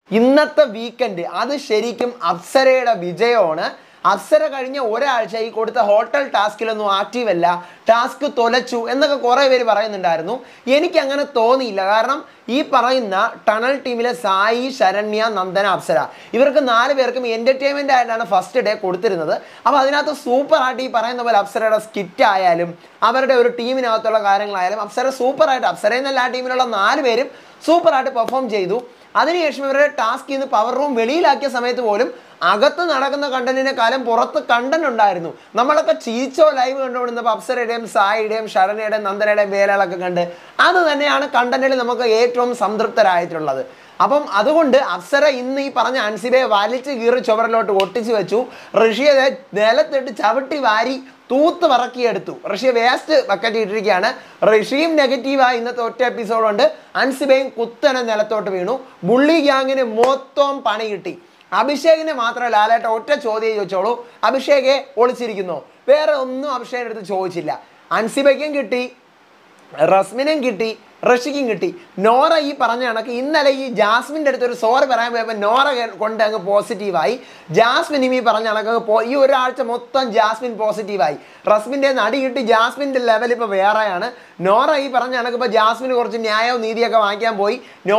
ഇന്നത്തെ വീക്കെൻഡ് അത് ശരിക്കും അപ്സരയുടെ വിജയമാണ്. അപ്സര കഴിഞ്ഞ ഒരാഴ്ച ഈ കൊടുത്ത ഹോട്ടൽ ടാസ്കിലൊന്നും ആക്റ്റീവ് അല്ല, ടാസ്ക് തൊലച്ചു എന്നൊക്കെ കുറേ പേര് പറയുന്നുണ്ടായിരുന്നു. എനിക്കങ്ങനെ തോന്നിയില്ല. കാരണം ഈ പറയുന്ന ടണൽ ടീമിലെ സായി, ശരണ്യ, നന്ദന, അപ്സര ഇവർക്ക് 4 പേർക്കും എൻ്റർടൈൻമെൻ്റ് ആയിട്ടാണ് ഫസ്റ്റ് ഡേ കൊടുത്തിരുന്നത്. അപ്പോൾ അതിനകത്ത് സൂപ്പറായിട്ട് ഈ പറയുന്ന പോലെ അപ്സരയുടെ സ്കിറ്റ് ആയാലും അവരുടെ ഒരു ടീമിനകത്തുള്ള കാര്യങ്ങളായാലും അപ്സര സൂപ്പറായിട്ട്, അപ്സരയിൽ നിന്നല്ല ആ ടീമിലുള്ള 4 പേരും സൂപ്പറായിട്ട് പെർഫോം ചെയ്തു. അതിനുശേഷം ഇവരുടെ ടാസ്കിൽ നിന്ന് പവർ റൂം വെളിയിലാക്കിയ സമയത്ത് പോലും അകത്ത് നടക്കുന്ന കണ്ടന്റിനെക്കാളും പുറത്ത് കണ്ടന്റ് ഉണ്ടായിരുന്നു. നമ്മളൊക്കെ ചീച്ചോ ലൈവ് കണ്ടുകൊണ്ടിരുന്നപ്പോൾ അപ്സരയുടെയും സായിയുടെയും ശരണയുടെയും നന്ദനയുടെയും വേലകളൊക്കെ കണ്ട് അത് തന്നെയാണ് കണ്ടന്റിൽ നമുക്ക് ഏറ്റവും സംതൃപ്തരായിട്ടുള്ളത്. അപ്പം അതുകൊണ്ട് അപ്സര ഇന്ന് ഈ പറഞ്ഞ അൻസിബയെ വലിച്ച് കീറി ചുവരിലോട്ട് ഒട്ടിച്ചു വെച്ചു. ഋഷിയെ നിലത്തിട്ട് ചവിട്ടി വാരി തൂത്ത് പറക്കിയെടുത്തു. ഋഷിയെ വേസ്റ്റ് ബക്കറ്റ് ഇട്ടിരിക്കുകയാണ്. ഋഷിയും നെഗറ്റീവായി ഇന്നത്തെ ഒറ്റ എപ്പിസോഡുണ്ട്. അൻസിബയും കുത്തനെ നിലത്തോട്ട് വീണു. ബുള്ളി ഗ്യാങ്ങിന് മൊത്തം പണി കിട്ടി. അഭിഷേകിനെ മാത്രമേ ലാലേട്ട ഒറ്റ ചോദ്യം ചോദിച്ചോളൂ, അഭിഷേകെ ഒളിച്ചിരിക്കുന്നു, വേറെ ഒന്നും അഭിഷേകിന്റെ അടുത്ത് ചോദിച്ചില്ല. അൻസിബയ്ക്കും കിട്ടി, റസ്മിനും കിട്ടി, ഋഷിക്കും കിട്ടി. നോറ ഈ പറഞ്ഞ കണക്ക് ഇന്നലെ ഈ ജാസ്മിൻ്റെ അടുത്ത് ഒരു സോറി പറയാൻ പോയപ്പോൾ നോറ കൊണ്ട് അങ്ങ് പോസിറ്റീവായി. ജാസ്മിനും ഈ പറഞ്ഞ കണക്ക് ഈ ഒരാഴ്ച മൊത്തം ജാസ്മിൻ പോസിറ്റീവായി. റസ്മിൻ്റെ നടി കിട്ടി, ജാസ്മിൻ്റെ ലെവൽ ഇപ്പോൾ വേറെയാണ്. നോറ ഈ പറഞ്ഞ കണക്ക് ഇപ്പോൾ ജാസ്മിന് കുറച്ച് ന്യായവും നീതിയൊക്കെ വാങ്ങിക്കാൻ പോയി.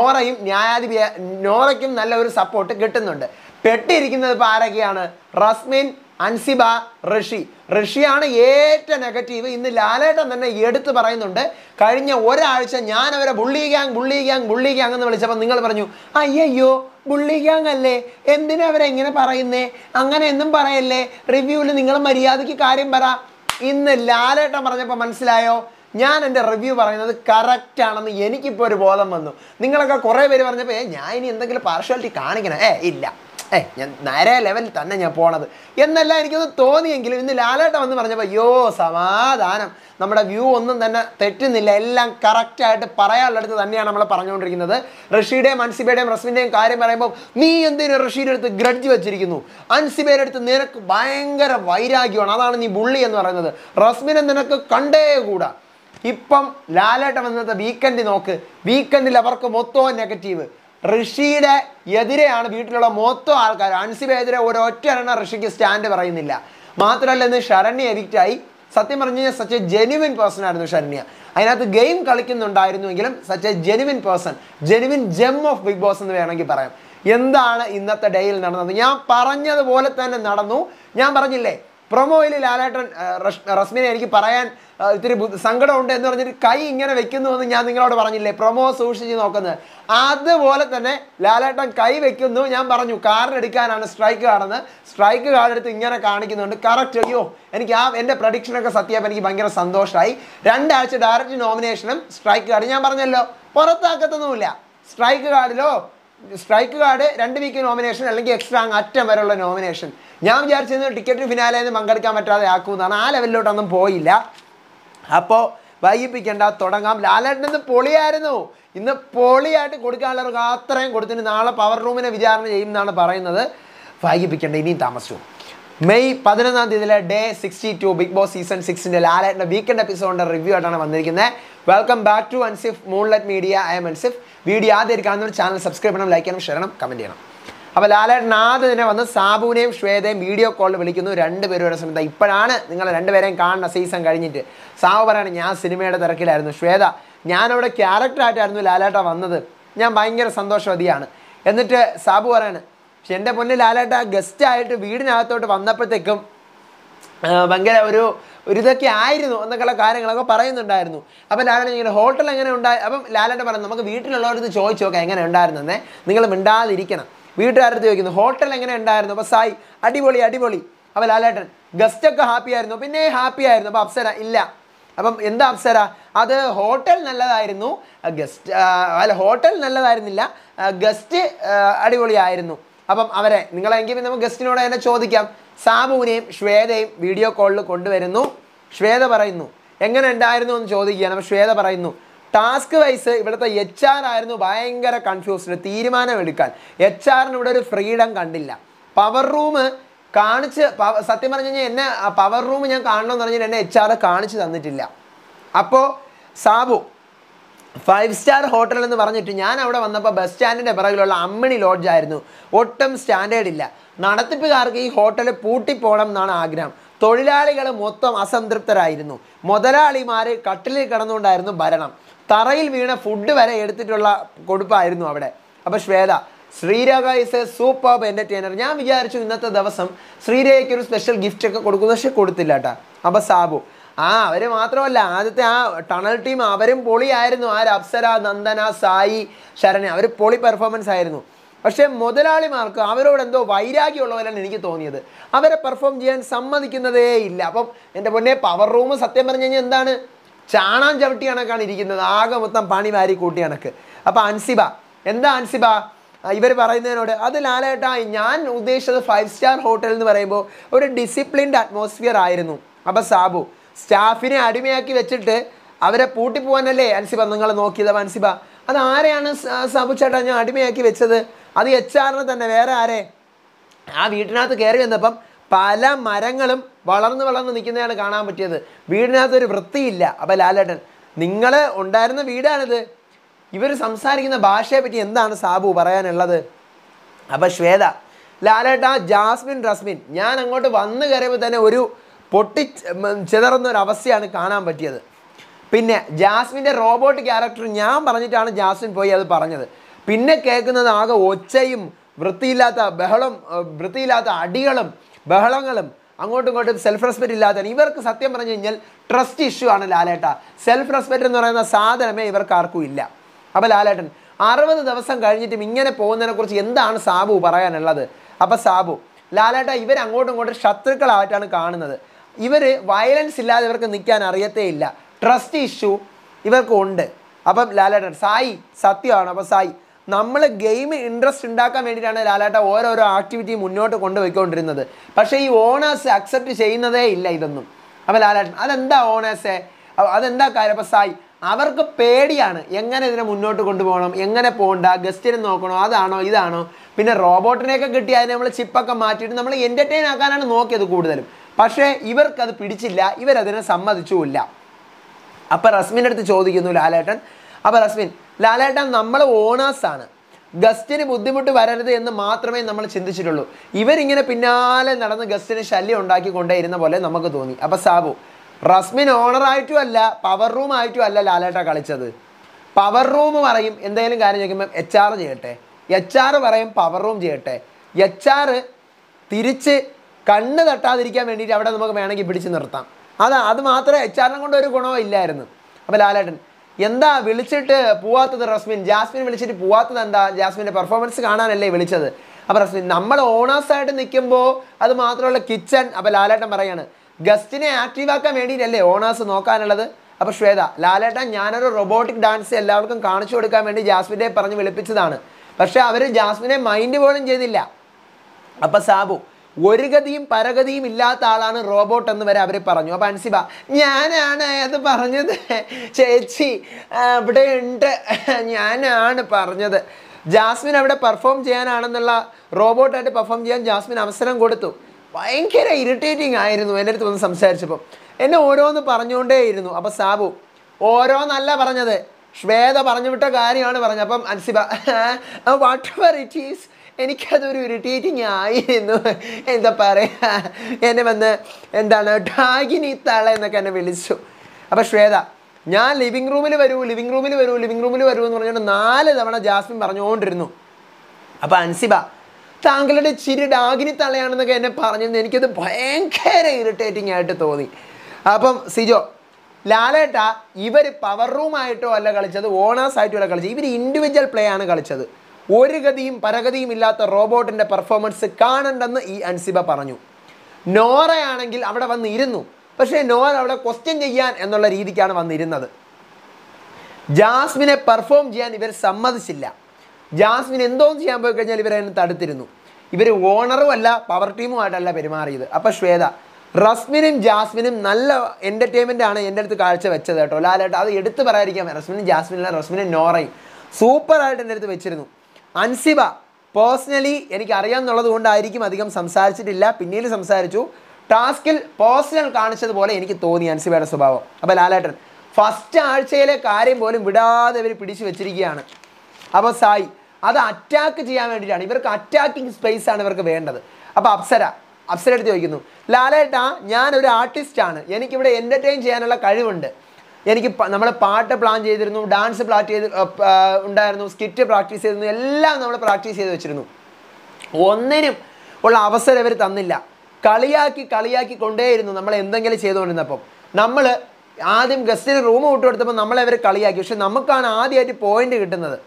നോറയ്ക്കും നല്ല ഒരു സപ്പോർട്ട് കിട്ടുന്നുണ്ട്. പെട്ടിരിക്കുന്നത് ഇപ്പോൾ ആരൊക്കെയാണ്? റസ്മിൻ, അൻസിബ, ഋഷിയാണ് ഏറ്റവും നെഗറ്റീവ്. ഇന്ന് ലാലേട്ടൻ തന്നെ എടുത്ത് പറയുന്നുണ്ട്, കഴിഞ്ഞ ഒരാഴ്ച ഞാൻ അവരെ ബുള്ളി ഗ്യാങ് എന്ന് വിളിച്ചപ്പോൾ നിങ്ങൾ പറഞ്ഞു അയ്യോ ബുള്ളി ഗ്യാങ് അല്ലേ, എന്തിനാ അവരെ എങ്ങനെ പറയുന്നേ, അങ്ങനെ ഒന്നും പറയല്ലേ, റിവ്യൂവിൽ നിങ്ങൾ മര്യാദയ്ക്ക് കാര്യം പറ. ഇന്ന് ലാലേട്ടൻ പറഞ്ഞപ്പോൾ മനസ്സിലായോ, ഞാൻ എൻ്റെ റിവ്യൂ പറയുന്നത് കറക്റ്റ് ആണെന്ന് എനിക്കിപ്പോൾ ഒരു ബോധം വന്നു. നിങ്ങളൊക്കെ കുറേ പേര് പറഞ്ഞപ്പോൾ ഞാൻ ഇനി എന്തെങ്കിലും പാർഷ്വാലിറ്റി കാണിക്കണം, ഇല്ല, ഞാൻ നേരെ ലെവലിൽ തന്നെ ഞാൻ പോണത് എന്നല്ല എനിക്കൊന്ന് തോന്നിയെങ്കിലും ഇന്ന് ലാലേട്ട വന്ന് പറഞ്ഞപ്പോൾ അയ്യോ സമാധാനം, നമ്മുടെ വ്യൂ ഒന്നും തന്നെ തെറ്റുന്നില്ല, എല്ലാം കറക്റ്റായിട്ട് പറയാനുള്ളടുത്ത് തന്നെയാണ് നമ്മൾ പറഞ്ഞുകൊണ്ടിരിക്കുന്നത്. ഋഷിയുടെയും അൻസിബയുടെയും റസ്മിൻ്റെയും കാര്യം പറയുമ്പോൾ നീ എന്തിനു ഋഷിയുടെ അടുത്ത് ഗ്രഡ്ജ് വെച്ചിരിക്കുന്നു, അൻസിബയുടെ അടുത്ത് നിനക്ക് ഭയങ്കര വൈരാഗ്യമാണ്, അതാണ് നീ ബുള്ളി എന്ന് പറയുന്നത്, റസ്മിനെ നിനക്ക് കണ്ടേ കൂടാ. ഇപ്പം ലാലേട്ട വന്നത് വീക്കെൻഡ് നോക്ക്, വീക്കെൻഡിൽ അവർക്ക് മൊത്തവും നെഗറ്റീവ്. ഋഷിയുടെ എതിരെയാണ് വീട്ടിലുള്ള മൊത്തം ആൾക്കാർ. അൻസിബെതിരെ ഒരൊറ്റ എണ്ണം ഋഷിക്ക് സ്റ്റാൻഡ് പറയുന്നില്ല. മാത്രമല്ല ഇന്ന് ശരണ്യ എവിക്റ്റായി. സത്യം പറഞ്ഞു കഴിഞ്ഞാൽ സച്ച് എ ജെനുവിൻ പേഴ്സൺ ആയിരുന്നു ശരണ്യ. അതിനകത്ത് ഗെയിം കളിക്കുന്നുണ്ടായിരുന്നുവെങ്കിലും such a genuine person, genuine gem of Bigg Boss എന്ന് വേണമെങ്കിൽ പറയാം. എന്താണ് ഇന്നത്തെ ഡേയിൽ നടന്നത്? ഞാൻ പറഞ്ഞതുപോലെ തന്നെ നടന്നു. ഞാൻ പറഞ്ഞില്ലേ പ്രൊമോയിൽ ലാലേട്ടൻ റസ്മിനെ എനിക്ക് പറയാൻ ഇത്തിരി സങ്കടമുണ്ട് എന്ന് പറഞ്ഞിട്ട് കൈ ഇങ്ങനെ വെക്കുന്നു എന്ന് ഞാൻ നിങ്ങളോട് പറഞ്ഞില്ലേ, പ്രൊമോ സൂക്ഷിച്ച് നോക്കുന്നത്. അതുപോലെ തന്നെ ലാലേട്ടൻ കൈ വെക്കുന്നു. ഞാൻ പറഞ്ഞു കാർഡ് എടുക്കാനാണ് സ്ട്രൈക്ക് കാർഡെന്ന്. സ്ട്രൈക്ക് കാർഡ് എടുത്ത് ഇങ്ങനെ കാണിക്കുന്നുണ്ട്. കറക്റ്റ്. അയ്യോ എനിക്ക് എൻ്റെ പ്രഡിക്ഷനൊക്കെ സത്യമായപ്പോൾ എനിക്ക് ഭയങ്കര സന്തോഷമായി. 2 ആഴ്ച ഡയറക്റ്റ് നോമിനേഷനും സ്ട്രൈക്ക് കാർഡ് ഞാൻ പറഞ്ഞല്ലോ പുറത്താക്കത്തൊന്നുമില്ല. സ്ട്രൈക്ക് കാർഡ് 2 വീക്ക് നോമിനേഷൻ അല്ലെങ്കിൽ എക്സ്ട്രാ അറ്റം വരെയുള്ള നോമിനേഷൻ. ഞാൻ വിചാരിച്ചിരുന്നു ടിക്കറ്റ് ഫിനാലേന്ന് പങ്കെടുക്കാൻ പറ്റാതെ ആക്കുമെന്നാണ്. ആ ലെവലിലോട്ടൊന്നും പോയില്ല. അപ്പോൾ വൈകിപ്പിക്കേണ്ട, തുടങ്ങാം. ലാലേട്ടൻ ഇന്ന് പൊളിയായിരുന്നു. ഇന്ന് പൊളിയായിട്ട് കൊടുക്കാനുള്ളവർക്ക് അത്രയും കൊടുത്തിന്. നാളെ പവർ റൂമിനെ വിചാരണ ചെയ്യുമെന്നാണ് പറയുന്നത്. വൈകിപ്പിക്കേണ്ട, ഇനിയും താമസിച്ചു. മെയ് 11-ാം തീയതിയിലെ ഡേ 62 ബിഗ് ബോസ് സീസൺ 6 ലാലേട്ടൻ്റെ വീക്കെൻഡ് എപ്പിസോഡിൻ്റെ റിവ്യൂ ആയിട്ടാണ് വന്നിരിക്കുന്നത്. Welcome back to Ansif Moonlight Media. I'm Ansif. Video ആദ്യം കാണുന്ന ചാനൽ സബ്സ്ക്രൈബ് ചെയ്യണം, ലൈക്ക് ചെയ്യണം, ഷെയർ ചെയ്യണം, കമൻറ്റ് ചെയ്യണം. അപ്പോൾ ലാലേട്ടൻ ആദ്യം തന്നെ വന്ന് സാബുവിനെയും ശ്വേതയും വീഡിയോ കോളിൽ വിളിക്കുന്നു. 2 പേരുടെ സമയത്ത് ഇപ്പോഴാണ് നിങ്ങൾ 2 പേരെയും കാണുന്ന സീസൺ കഴിഞ്ഞിട്ട്. സാബു പറയാണ് ഞാൻ സിനിമയുടെ തിരക്കിലായിരുന്നു. ശ്വേത ഞാനവിടെ ക്യാരക്ടറായിട്ടായിരുന്നു ലാലേട്ട വന്നത്, ഞാൻ ഭയങ്കര സന്തോഷവതിയാണ്. എന്നിട്ട് സാബു പറയാണ് പക്ഷെ എൻ്റെ പൊന്ന് ലാലേട്ട ഗസ്റ്റായിട്ട് വീടിനകത്തോട്ട് വന്നപ്പോഴത്തേക്കും ഭയങ്കര ഒരു ഇതൊക്കെ ആയിരുന്നു എന്നൊക്കെയുള്ള കാര്യങ്ങളൊക്കെ പറയുന്നുണ്ടായിരുന്നു. അപ്പം ലാലേട്ടൻ ഇങ്ങനെ ഹോട്ടൽ എങ്ങനെ ഉണ്ടായി. അപ്പം ലാലേട്ടൻ പറഞ്ഞു നമുക്ക് വീട്ടിലുള്ളവരടുത്ത് ചോദിച്ചു നോക്കാം എങ്ങനെ ഉണ്ടായിരുന്നെന്നേ, നിങ്ങൾ മിണ്ടാതിരിക്കണം. വീട്ടുകാരടുത്ത് ചോദിക്കുന്നു ഹോട്ടൽ എങ്ങനെ ഉണ്ടായിരുന്നു. അപ്പോൾ സായി അടിപൊളി. അപ്പോൾ ലാലേട്ടൻ ഗസ്റ്റൊക്കെ ഹാപ്പി ആയിരുന്നു, പിന്നെ ഹാപ്പി ആയിരുന്നു. അപ്പോൾ അപ്സര ഇല്ല. അപ്പം എന്താ അപ്സര? അത് ഹോട്ടൽ നല്ലതായിരുന്നു, ഹോട്ടൽ നല്ലതായിരുന്നില്ല, ഗസ്റ്റ് അടിപൊളിയായിരുന്നു. അപ്പം അവരെ നിങ്ങളെങ്കിൽ നമുക്ക് ഗസ്റ്റിനോട് തന്നെ ചോദിക്കാം. സാബുവിനെയും ശ്വേതയും വീഡിയോ കോളിൽ കൊണ്ടുവരുന്നു. ശ്വേത പറയുന്നു എങ്ങനെ ഉണ്ടായിരുന്നു എന്ന് ചോദിക്കുകയാണ്. അപ്പോൾ ശ്വേത പറയുന്നു ടാസ്ക് വൈസ് ഇവിടുത്തെ HR ആയിരുന്നു ഭയങ്കര കൺഫ്യൂസ്ഡ്, തീരുമാനമെടുക്കാൻ. HR-ന് ഇവിടെ ഒരു ഫ്രീഡം കണ്ടില്ല. പവർ റൂം കാണിച്ച് സത്യം പറഞ്ഞു കഴിഞ്ഞാൽ എന്നെ പവർ റൂം ഞാൻ കാണണമെന്ന് പറഞ്ഞാൽ എന്നെ HR കാണിച്ച് തന്നിട്ടില്ല. അപ്പോൾ സാബു 5 സ്റ്റാർ ഹോട്ടൽ എന്ന് പറഞ്ഞിട്ട് ഞാൻ അവിടെ വന്നപ്പോൾ ബസ് സ്റ്റാൻഡിൻ്റെ പിറകിലുള്ള അമ്മിണി ലോഡ്ജായിരുന്നു. ഒട്ടും സ്റ്റാൻഡേർഡ് ഇല്ല. നടത്തിപ്പുകാർക്ക് ഈ ഹോട്ടൽ പൂട്ടിപ്പോണം എന്നാണ് ആഗ്രഹം. തൊഴിലാളികൾ മൊത്തം അസംതൃപ്തരായിരുന്നു. മുതലാളിമാർ കട്ടിലിൽ കിടന്നുകൊണ്ടായിരുന്നു ഭരണം. തറയിൽ വീണ ഫുഡ് വരെ എടുത്തിട്ടുള്ള കൊടുപ്പായിരുന്നു അവിടെ. അപ്പോൾ Shweta, Sreerekha is a super entertainer. ഞാൻ വിചാരിച്ചു ഇന്നത്തെ ദിവസം ശ്രീരേഖയ്ക്ക് ഒരു സ്പെഷ്യൽ ഗിഫ്റ്റ് ഒക്കെ കൊടുക്കുന്നു, പക്ഷെ കൊടുത്തില്ല കേട്ടോ. അപ്പോൾ സാബു, അവർ മാത്രമല്ല, ആദ്യത്തെ ആ ടണൽ ടീം അവരും പൊളിയായിരുന്നു. അപ്സര, നന്ദന, സായി, ശരണ്യ, അവർ പൊളി പെർഫോമൻസ് ആയിരുന്നു. പക്ഷേ മുതലാളിമാർക്ക് അവരോട് എന്തോ വൈരാഗ്യമുള്ള പോലെയാണ് എനിക്ക് തോന്നിയത്. അവരെ പെർഫോം ചെയ്യാൻ സമ്മതിക്കുന്നതേ ഇല്ല. അപ്പം എൻ്റെ പൊന്നെ, പവർ റൂം സത്യം പറഞ്ഞു കഴിഞ്ഞാൽ എന്താണ്, ചാണാൻ ചവിട്ടി കണക്കാണ് ഇരിക്കുന്നത്. ആകെ മൊത്തം പണി വാരി കൂട്ടി കണക്ക്. അപ്പോൾ അൻസിബ, എന്താ അൻസിബ ഇവർ പറയുന്നതിനോട്? അത് ലാലേട്ടാ, ഞാൻ ഉദ്ദേശിച്ചത് 5 സ്റ്റാർ ഹോട്ടൽ എന്ന് പറയുമ്പോൾ ഒരു ഡിസിപ്ലിൻഡ് അറ്റ്മോസ്ഫിയർ ആയിരുന്നു. അപ്പോൾ സാബു, സ്റ്റാഫിനെ അടിമയാക്കി വെച്ചിട്ട് അവരെ പൂട്ടിപ്പോവാനല്ലേ അൻസിബ നിങ്ങൾ നോക്കിയത്? അപ്പോൾ അൻസിബ, അത് ആരെയാണ് സാബു ചേട്ടാ ഞാൻ അടിമയാക്കി വെച്ചത്? അത് HR തന്നെ, വേറെ ആരെ? ആ വീട്ടിനകത്ത് കയറി വന്നപ്പം പല മരങ്ങളും വളർന്ന് നിൽക്കുന്നതാണ് കാണാൻ പറ്റിയത്. വീടിനകത്ത് ഒരു വൃത്തിയില്ല. അപ്പോൾ ലാലേട്ടൻ, നിങ്ങൾ ഉണ്ടായിരുന്ന വീടാണിത്. ഇവർ സംസാരിക്കുന്ന ഭാഷയെ പറ്റി എന്താണ് സാബു പറയാനുള്ളത്? അപ്പോൾ ശ്വേത, ലാലേട്ട, ജാസ്മിൻ, റസ്മിൻ, ഞാൻ അങ്ങോട്ട് വന്നു കയറിയപ്പോൾ തന്നെ ഒരു ചിതറുന്ന ഒരു അവസ്ഥയാണ് കാണാൻ പറ്റിയത്. പിന്നെ ജാസ്മിൻ്റെ റോബോട്ട് ക്യാരക്ടർ ഞാൻ പറഞ്ഞിട്ടാണ് ജാസ്മിൻ പോയി അത് പറഞ്ഞത്. പിന്നെ കേൾക്കുന്നത് ആകെ ഒച്ചയും വൃത്തിയില്ലാത്ത അടികളും ബഹളങ്ങളും, അങ്ങോട്ടും ഇങ്ങോട്ടും സെൽഫ് റെസ്പെക്റ്റ് ഇല്ലാത്ത. ഇവർക്ക് സത്യം പറഞ്ഞു കഴിഞ്ഞാൽ ട്രസ്റ്റ് ഇഷ്യൂ ആണ് ലാലേട്ട. സെൽഫ് റെസ്പെക്റ്റ് എന്ന് പറയുന്ന സാധനമേ ഇവർക്ക് ആർക്കും ഇല്ല. അപ്പോൾ ലാലേട്ടൻ, 60 ദിവസം കഴിഞ്ഞിട്ടും ഇങ്ങനെ പോകുന്നതിനെക്കുറിച്ച് എന്താണ് സാബു പറയാനുള്ളത്? അപ്പോൾ സാബു, ലാലേട്ട, ഇവർ അങ്ങോട്ടും ഇങ്ങോട്ടും ശത്രുക്കളായിട്ടാണ് കാണുന്നത്. ഇവർ വയലൻസ് ഇല്ലാതെ ഇവർക്ക് നിൽക്കാൻ അറിയത്തേ ഇല്ല. ട്രസ്റ്റ് ഇഷ്യൂ ഇവർക്കുണ്ട്. അപ്പം ലാലേട്ടൻ, സായി സത്യമാണ്. അപ്പോൾ സായി, നമ്മൾ ഗെയിം ഇൻട്രസ്റ്റ് ഉണ്ടാക്കാൻ വേണ്ടിയിട്ടാണ് ലാലേട്ട ഓരോരോ ആക്ടിവിറ്റി മുന്നോട്ട് കൊണ്ടുപോയിക്കൊണ്ടിരുന്നത്. പക്ഷേ ഈ ഓണേഴ്സ് അക്സെപ്റ്റ് ചെയ്യുന്നതേ ഇല്ല ഇതൊന്നും. അപ്പോൾ ലാലേട്ടൻ, അതെന്താ ഓണേഴ്സേ, അതെന്താ കാര്യം? അപ്പോൾ സായി, അവർക്ക് പേടിയാണ് എങ്ങനെ ഇതിനെ മുന്നോട്ട് കൊണ്ടുപോകണം, എങ്ങനെ പോകണ്ട, ഗസ്റ്റിനെ നോക്കണോ, അതാണോ ഇതാണോ. പിന്നെ റോബോട്ടിനെയൊക്കെ കിട്ടി അതിനെ നമ്മൾ ചിപ്പൊക്കെ മാറ്റിയിട്ട് നമ്മൾ എൻ്റർടൈൻ ആക്കാനാണ് നോക്കിയത് കൂടുതലും. പക്ഷേ ഇവർക്കത് പിടിച്ചില്ല, ഇവരതിനെ സമ്മതിച്ചുമില്ല. അപ്പോൾ റസ്മിൻ്റെ അടുത്ത് ചോദിക്കുന്നു ലാലേട്ടൻ. അപ്പോൾ റസ്മിൻ, ലാലേട്ടൻ, നമ്മൾ ഓണേഴ്സാണ്, ഗസ്റ്റിന് ബുദ്ധിമുട്ട് വരരുത് എന്ന് മാത്രമേ നമ്മൾ ചിന്തിച്ചിട്ടുള്ളൂ. ഇവരിങ്ങനെ പിന്നാലെ നടന്ന് ഗസ്റ്റിന് ശല്യം ഉണ്ടാക്കിക്കൊണ്ടേ ഇരുന്ന പോലെ നമുക്ക് തോന്നി. അപ്പോൾ സാബു, റസ്മിൻ ഓണറായിട്ടും അല്ല പവർ റൂം ആയിട്ടും അല്ല ലാലേട്ട കളിച്ചത്. പവർ റൂം പറയും എന്തെങ്കിലും കാര്യം ചോദിക്കുമ്പോൾ HR ചെയ്യട്ടെ, HR പറയും പവർ റൂം ചെയ്യട്ടെ. HR തിരിച്ച് കണ്ണ് തട്ടാതിരിക്കാൻ വേണ്ടിയിട്ട് അവിടെ നമുക്ക് വേണമെങ്കിൽ പിടിച്ച് നിർത്താം. അത് മാത്രമേ HR കൊണ്ട് ഒരു ഗുണവും ഇല്ലായിരുന്നു. അപ്പോൾ ലാലേട്ടൻ, എന്താ വിളിച്ചിട്ട് പോവാത്തത് റസ്മിൻ? ജാസ്മിൻ വിളിച്ചിട്ട് പോവാത്തത് എന്താ? ജാസ്മിൻ്റെ പെർഫോമൻസ് കാണാനല്ലേ വിളിച്ചത്? അപ്പോൾ റസ്മിൻ, നമ്മൾ ഓണേഴ്സായിട്ട് നിൽക്കുമ്പോൾ അത് മാത്രമല്ല കിച്ചൺ. അപ്പോൾ ലാലേട്ടൻ പറയാണ്, ഗസ്റ്റിനെ ആക്റ്റീവാക്കാൻ വേണ്ടിയിട്ടല്ലേ ഓണേഴ്സ് നോക്കാനുള്ളത്. അപ്പോൾ ശ്വേത, ലാലേട്ടൻ, ഞാനൊരു റോബോട്ടിക് ഡാൻസ് എല്ലാവർക്കും കാണിച്ചു കൊടുക്കാൻ വേണ്ടി ജാസ്മിനെ പറഞ്ഞ് വിളിപ്പിച്ചതാണ്. പക്ഷേ അവർ ജാസ്മിനെ മൈൻഡ് പോലും ചെയ്തില്ല. അപ്പോൾ സാബു, ഒരു ഗതിയും പരഗതിയും ഇല്ലാത്ത ആളാണ് റോബോട്ട് എന്ന് വരെ അവർ പറഞ്ഞു. അപ്പോൾ അൻസിബ, ഞാനാണ് അത് പറഞ്ഞത് ചേച്ചി, ഇവിടെ ഉണ്ട്, ഞാനാണ് പറഞ്ഞത്. ജാസ്മിൻ അവിടെ പെർഫോം ചെയ്യാനാണെന്നുള്ള, റോബോട്ടായിട്ട് പെർഫോം ചെയ്യാൻ ജാസ്മിൻ അവസരം കൊടുത്തു. ഭയങ്കര ഇറിറ്റേറ്റിംഗ് ആയിരുന്നു എൻ്റെ അടുത്ത് വന്ന് സംസാരിച്ചപ്പോൾ. എന്നെ ഓരോന്ന് പറഞ്ഞുകൊണ്ടേയിരുന്നു. അപ്പോൾ സാബു, ഓരോന്നല്ല പറഞ്ഞത്, ശ്വേത പറഞ്ഞു വിട്ട കാര്യമാണ് പറഞ്ഞത്. അപ്പം Ansiba, whatever it is, എനിക്കതൊരു ഇറിറ്റേറ്റിംഗ് ആയിരുന്നു. എന്താ പറയുക, എന്നെ വന്ന് എന്താണ് ഡാഗിനി തള എന്നൊക്കെ എന്നെ വിളിച്ചു. അപ്പോൾ ശ്വേത, ഞാൻ ലിവിങ് റൂമിൽ വരൂ എന്ന് പറഞ്ഞുകൊണ്ട് 4 തവണ ജാസ്മിൻ പറഞ്ഞുകൊണ്ടിരുന്നു. അപ്പോൾ അൻസിബ, താങ്കളുടെ ചിരി ഡാഗിനി തളയാണെന്നൊക്കെ എന്നെ പറഞ്ഞിരുന്നു. എനിക്കത് ഭയങ്കര ഇറിറ്റേറ്റിംഗ് ആയിട്ട് തോന്നി. അപ്പം സിജോ, ലാലേട്ട, ഇവർ പവർ റൂമായിട്ടോ അല്ല കളിച്ചത്, ഓണേഴ്സായിട്ടോ അല്ല കളിച്ചത്, ഇവർ ഇൻഡിവിജ്വൽ പ്ലേ ആണ് കളിച്ചത്. ഒരു ഗതിയും പരഗതിയും ഇല്ലാത്ത റോബോട്ടിൻ്റെ പെർഫോമൻസ് കാണണ്ടെന്ന് ഈ അൻസിബ പറഞ്ഞു. നോറയാണെങ്കിൽ അവിടെ വന്നിരുന്നു, പക്ഷേ നോറ അവിടെ ക്വസ്റ്റ്യൻ ചെയ്യാൻ എന്നുള്ള രീതിക്കാണ് വന്നിരുന്നത്. ജാസ്മിനെ പെർഫോം ചെയ്യാൻ ഇവർ സമ്മതിച്ചില്ല. ജാസ്മിൻ എന്തോ ചെയ്യാൻ പോയി കഴിഞ്ഞാൽ ഇവരതിനെ തടുത്തിരുന്നു. ഇവർ ഓണറും അല്ല പവർ ടീമുമായിട്ടല്ല പെരുമാറിയത്. അപ്പോൾ ശ്വേത, റസ്മിനും ജാസ്മിനും നല്ല എൻ്റർടൈൻമെൻ്റ് ആണ് എൻ്റെ അടുത്ത് കാഴ്ച വെച്ചത് കേട്ടോ ലാലേട്ട. അത് എടുത്ത് പറയാതിരിക്കാൻ, റസ്മിനും ജാസ്മിനും റസ്മിനും നോറയും സൂപ്പറായിട്ട് എൻ്റെ അടുത്ത് വെച്ചിരുന്നു. അൻസിബ, പേഴ്സണലി എനിക്കറിയാമെന്നുള്ളത് കൊണ്ടായിരിക്കും അധികം സംസാരിച്ചിട്ടില്ല, പിന്നീട് സംസാരിച്ചു. ടാസ്കിൽ പേഴ്സണൽ കാണിച്ചതുപോലെ എനിക്ക് തോന്നി അൻസിബയുടെ സ്വഭാവം. അപ്പോൾ ലാലേട്ടൻ, ഫസ്റ്റ് ആഴ്ചയിലെ കാര്യം പോലും വിടാതെ ഇവർ പിടിച്ചു വെച്ചിരിക്കുകയാണ്. അപ്പോൾ സായി അത് അറ്റാക്ക് ചെയ്യാൻ വേണ്ടിയിട്ടാണ്, ഇവർക്ക് അറ്റാക്കിങ് സ്പേസ് ആണ് ഇവർക്ക് വേണ്ടത്. അപ്പോൾ അപ്സര എടുത്ത് ചോദിക്കുന്നു, ലാലേട്ടാ ഞാനൊരു ആർട്ടിസ്റ്റാണ്, എനിക്കിവിടെ എൻ്റർടൈൻ ചെയ്യാനുള്ള കഴിവുണ്ട്, എനിക്ക് നമ്മൾ പാട്ട് പ്ലാൻ ചെയ്തിരുന്നു, ഡാൻസ് ഉണ്ടായിരുന്നു, സ്കിറ്റ് പ്രാക്ടീസ് ചെയ്തിരുന്നു, എല്ലാം നമ്മൾ പ്രാക്ടീസ് ചെയ്ത് വെച്ചിരുന്നു. ഒന്നിനും ഉള്ള അവസരം ഇവർ തന്നില്ല. കളിയാക്കി കൊണ്ടേയിരുന്നു നമ്മൾ എന്തെങ്കിലും ചെയ്തുകൊണ്ടിരുന്നപ്പം. നമ്മൾ ആദ്യം ഗസ്റ്റിന് റൂം വിട്ടു കൊടുത്തപ്പോൾ നമ്മളെ അവർ കളിയാക്കി. പക്ഷെ നമുക്കാണ് ആദ്യമായിട്ട് പോയിന്റ് കിട്ടുന്നത്.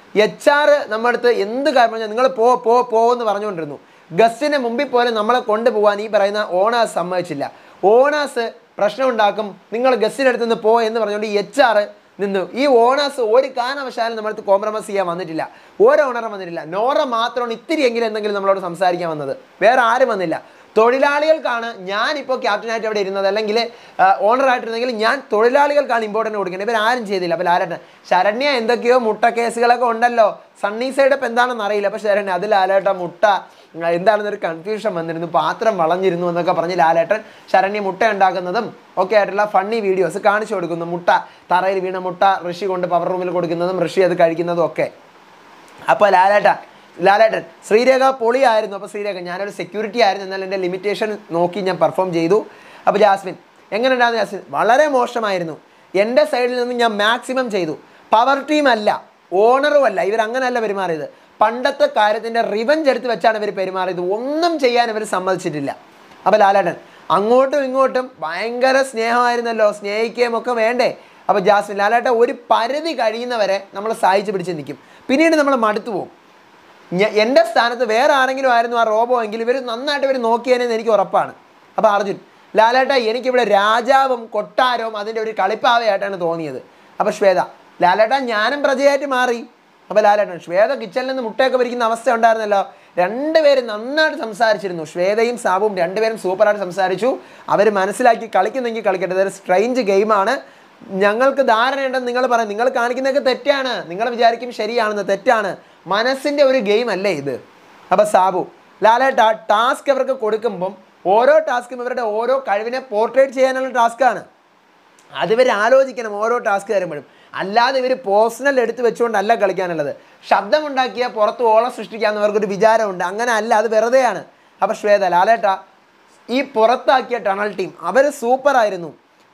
HR നമ്മുടെ അടുത്ത് എന്ത് കാര്യം പറഞ്ഞാൽ നിങ്ങൾ എന്ന് പറഞ്ഞുകൊണ്ടിരുന്നു. ഗസ്റ്റിൻ്റെ മുമ്പിൽ പോലെ നമ്മളെ കൊണ്ടുപോകാൻ ഈ പറയുന്ന ഓണേഴ്സ് സമ്മതിച്ചില്ല. ഓണേഴ്സ് പ്രശ്നം ഉണ്ടാക്കും, നിങ്ങൾ ഗസ്റ്റിൻ്റെ അടുത്ത് നിന്ന് എന്ന് പറഞ്ഞുകൊണ്ട് HR നിന്നു. ഈ ഓണേഴ്സ് ഒരു കാരണവശാലും നമ്മളടുത്ത് കോംപ്രമൈസ് ചെയ്യാൻ വന്നിട്ടില്ല. ഓരോ ഓണറും വന്നിട്ടില്ല. നോറ മാത്രമാണ് ഇത്തിരിയെങ്കിലും എന്തെങ്കിലും നമ്മളോട് സംസാരിക്കാൻ വന്നത്. വേറെ ആരും വന്നില്ല. തൊഴിലാളികൾക്കാണ് ഞാനിപ്പോൾ ക്യാപ്റ്റനായിട്ട് അവിടെ ഇരുന്നത്, അല്ലെങ്കിൽ ഓണറായിട്ടിരുന്നെങ്കിൽ ഞാൻ തൊഴിലാളികൾക്കാണ് ഇമ്പോർട്ടൻറ്റ് കൊടുക്കേണ്ടത്. ഇവരാരും ചെയ്തില്ല. അപ്പോൾ ലാലേട്ടൻ ശരണ്യ എന്തൊക്കെയോ മുട്ട കേസുകളൊക്കെ ഉണ്ടല്ലോ, സണ്ണി സൈഡ് ഇപ്പം എന്താണെന്ന് അറിയില്ല, പക്ഷേ ശരണ്യ അത് ലാലേട്ടൻ മുട്ട എന്താണെന്നൊരു കൺഫ്യൂഷൻ വന്നിരുന്നു, പാത്രം വളഞ്ഞിരുന്നു എന്നൊക്കെ പറഞ്ഞ് ലാലേട്ടൻ ശരണ്യ മുട്ട ഉണ്ടാക്കുന്നതും ഒക്കെ ആയിട്ടുള്ള ഫണ്ണി വീഡിയോസ് കാണിച്ചു കൊടുക്കുന്നു. മുട്ട തറയിൽ വീണ മുട്ട ഋഷി കൊണ്ട് പവർ റൂമിൽ കൊടുക്കുന്നതും ഋഷി അത് കഴിക്കുന്നതും ഒക്കെ. അപ്പോൾ ലാലേട്ടൻ ശ്രീരേഖ പൊളിയായിരുന്നു. അപ്പോൾ ശ്രീരേഖ ഞാനൊരു സെക്യൂരിറ്റി ആയിരുന്നു, എന്നാൽ എൻ്റെ ലിമിറ്റേഷൻ നോക്കി ഞാൻ പെർഫോം ചെയ്തു. അപ്പോൾ ജാസ്മിൻ എങ്ങനെ ഉണ്ടായിരുന്നു? ജാസ്മിൻ വളരെ മോശമായിരുന്നു, എൻ്റെ സൈഡിൽ നിന്ന് ഞാൻ മാക്സിമം ചെയ്തു. പവർ ടീം അല്ല, ഓണറും അല്ല, ഇവരങ്ങനെയല്ല പെരുമാറിയത്. പണ്ടത്തെ കാര്യത്തിൻ്റെ റിവഞ്ച് എടുത്ത് വെച്ചാണ് ഇവർ പെരുമാറിയത്. ഒന്നും ചെയ്യാൻ ഇവർ സമ്മതിച്ചിട്ടില്ല. അപ്പോൾ ലാലേട്ടൻ അങ്ങോട്ടും ഇങ്ങോട്ടും ഭയങ്കര സ്നേഹമായിരുന്നല്ലോ, സ്നേഹിക്കുകയും ഒക്കെ വേണ്ടേ. അപ്പോൾ ജാസ്മിൻ ലാലേട്ടൻ ഒരു പരിധി കഴിയുന്നവരെ നമ്മൾ സഹായിച്ച് പിടിച്ച് നിൽക്കും, പിന്നീട് നമ്മൾ മടുത്തു പോകും. എൻ്റെ സ്ഥാനത്ത് വേറെ ആരെങ്കിലും ആയിരുന്നു ആ റോബോ എങ്കിൽ ഇവർ നന്നായിട്ട് ഇവർ നോക്കിയേനെന്ന് എനിക്ക് ഉറപ്പാണ്. അപ്പോൾ അർജുൻ ലാലേട്ട എനിക്കിവിടെ രാജാവും കൊട്ടാരവും അതിൻ്റെ ഒരു കളിപ്പാവയായിട്ടാണ് തോന്നിയത്. അപ്പോൾ ശ്വേത ലാലേട്ട ഞാനും പ്രജയായിട്ട് മാറി. അപ്പോൾ ലാലേട്ടൻ ശ്വേത കിച്ചണിൽ നിന്ന് മുട്ടയൊക്കെ പൊരിക്കുന്ന അവസ്ഥ ഉണ്ടായിരുന്നല്ലോ, രണ്ടുപേരും നന്നായിട്ട് സംസാരിച്ചിരുന്നു. ശ്വേതയും സാബുവും രണ്ടുപേരും സൂപ്പറായിട്ട് സംസാരിച്ചു. അവർ മനസ്സിലാക്കി കളിക്കുന്നെങ്കിൽ കളിക്കട്ടെ, ഇതൊരു സ്ട്രെയിഞ്ച് ഗെയിമാണ്, ഞങ്ങൾക്ക് ധാരണയുണ്ടെന്ന് നിങ്ങൾ പറയും, നിങ്ങൾ കാണിക്കുന്നതൊക്കെ തെറ്റാണ്, നിങ്ങൾ വിചാരിക്കും ശരിയാണെന്ന്, തെറ്റാണ്, മനസ്സിൻ്റെ ഒരു ഗെയിം അല്ലേ ഇത്. അപ്പോൾ സാബു ലാലേട്ട ടാസ്ക് അവർക്ക് കൊടുക്കുമ്പം ഓരോ ടാസ്കും ഇവരുടെ ഓരോ കഴിവിനെ പോർട്രേറ്റ് ചെയ്യാനുള്ള ടാസ്ക്കാണ്. അതിവർ ആലോചിക്കണം ഓരോ ടാസ്ക് തരുമ്പോഴും, അല്ലാതെ ഇവർ പേഴ്സണൽ എടുത്ത് വെച്ചുകൊണ്ടല്ല കളിക്കാനുള്ളത്. ശബ്ദമുണ്ടാക്കിയാൽ പുറത്ത് ഓളം സൃഷ്ടിക്കാമെന്നവർക്കൊരു വിചാരമുണ്ട്, അങ്ങനെ അല്ല, അത് വെറുതെയാണ്. അപ്പോൾ ശ്വേത ലാലേട്ട ഈ പുറത്താക്കിയ ടണൽ ടീം അവർ സൂപ്പറായിരുന്നു.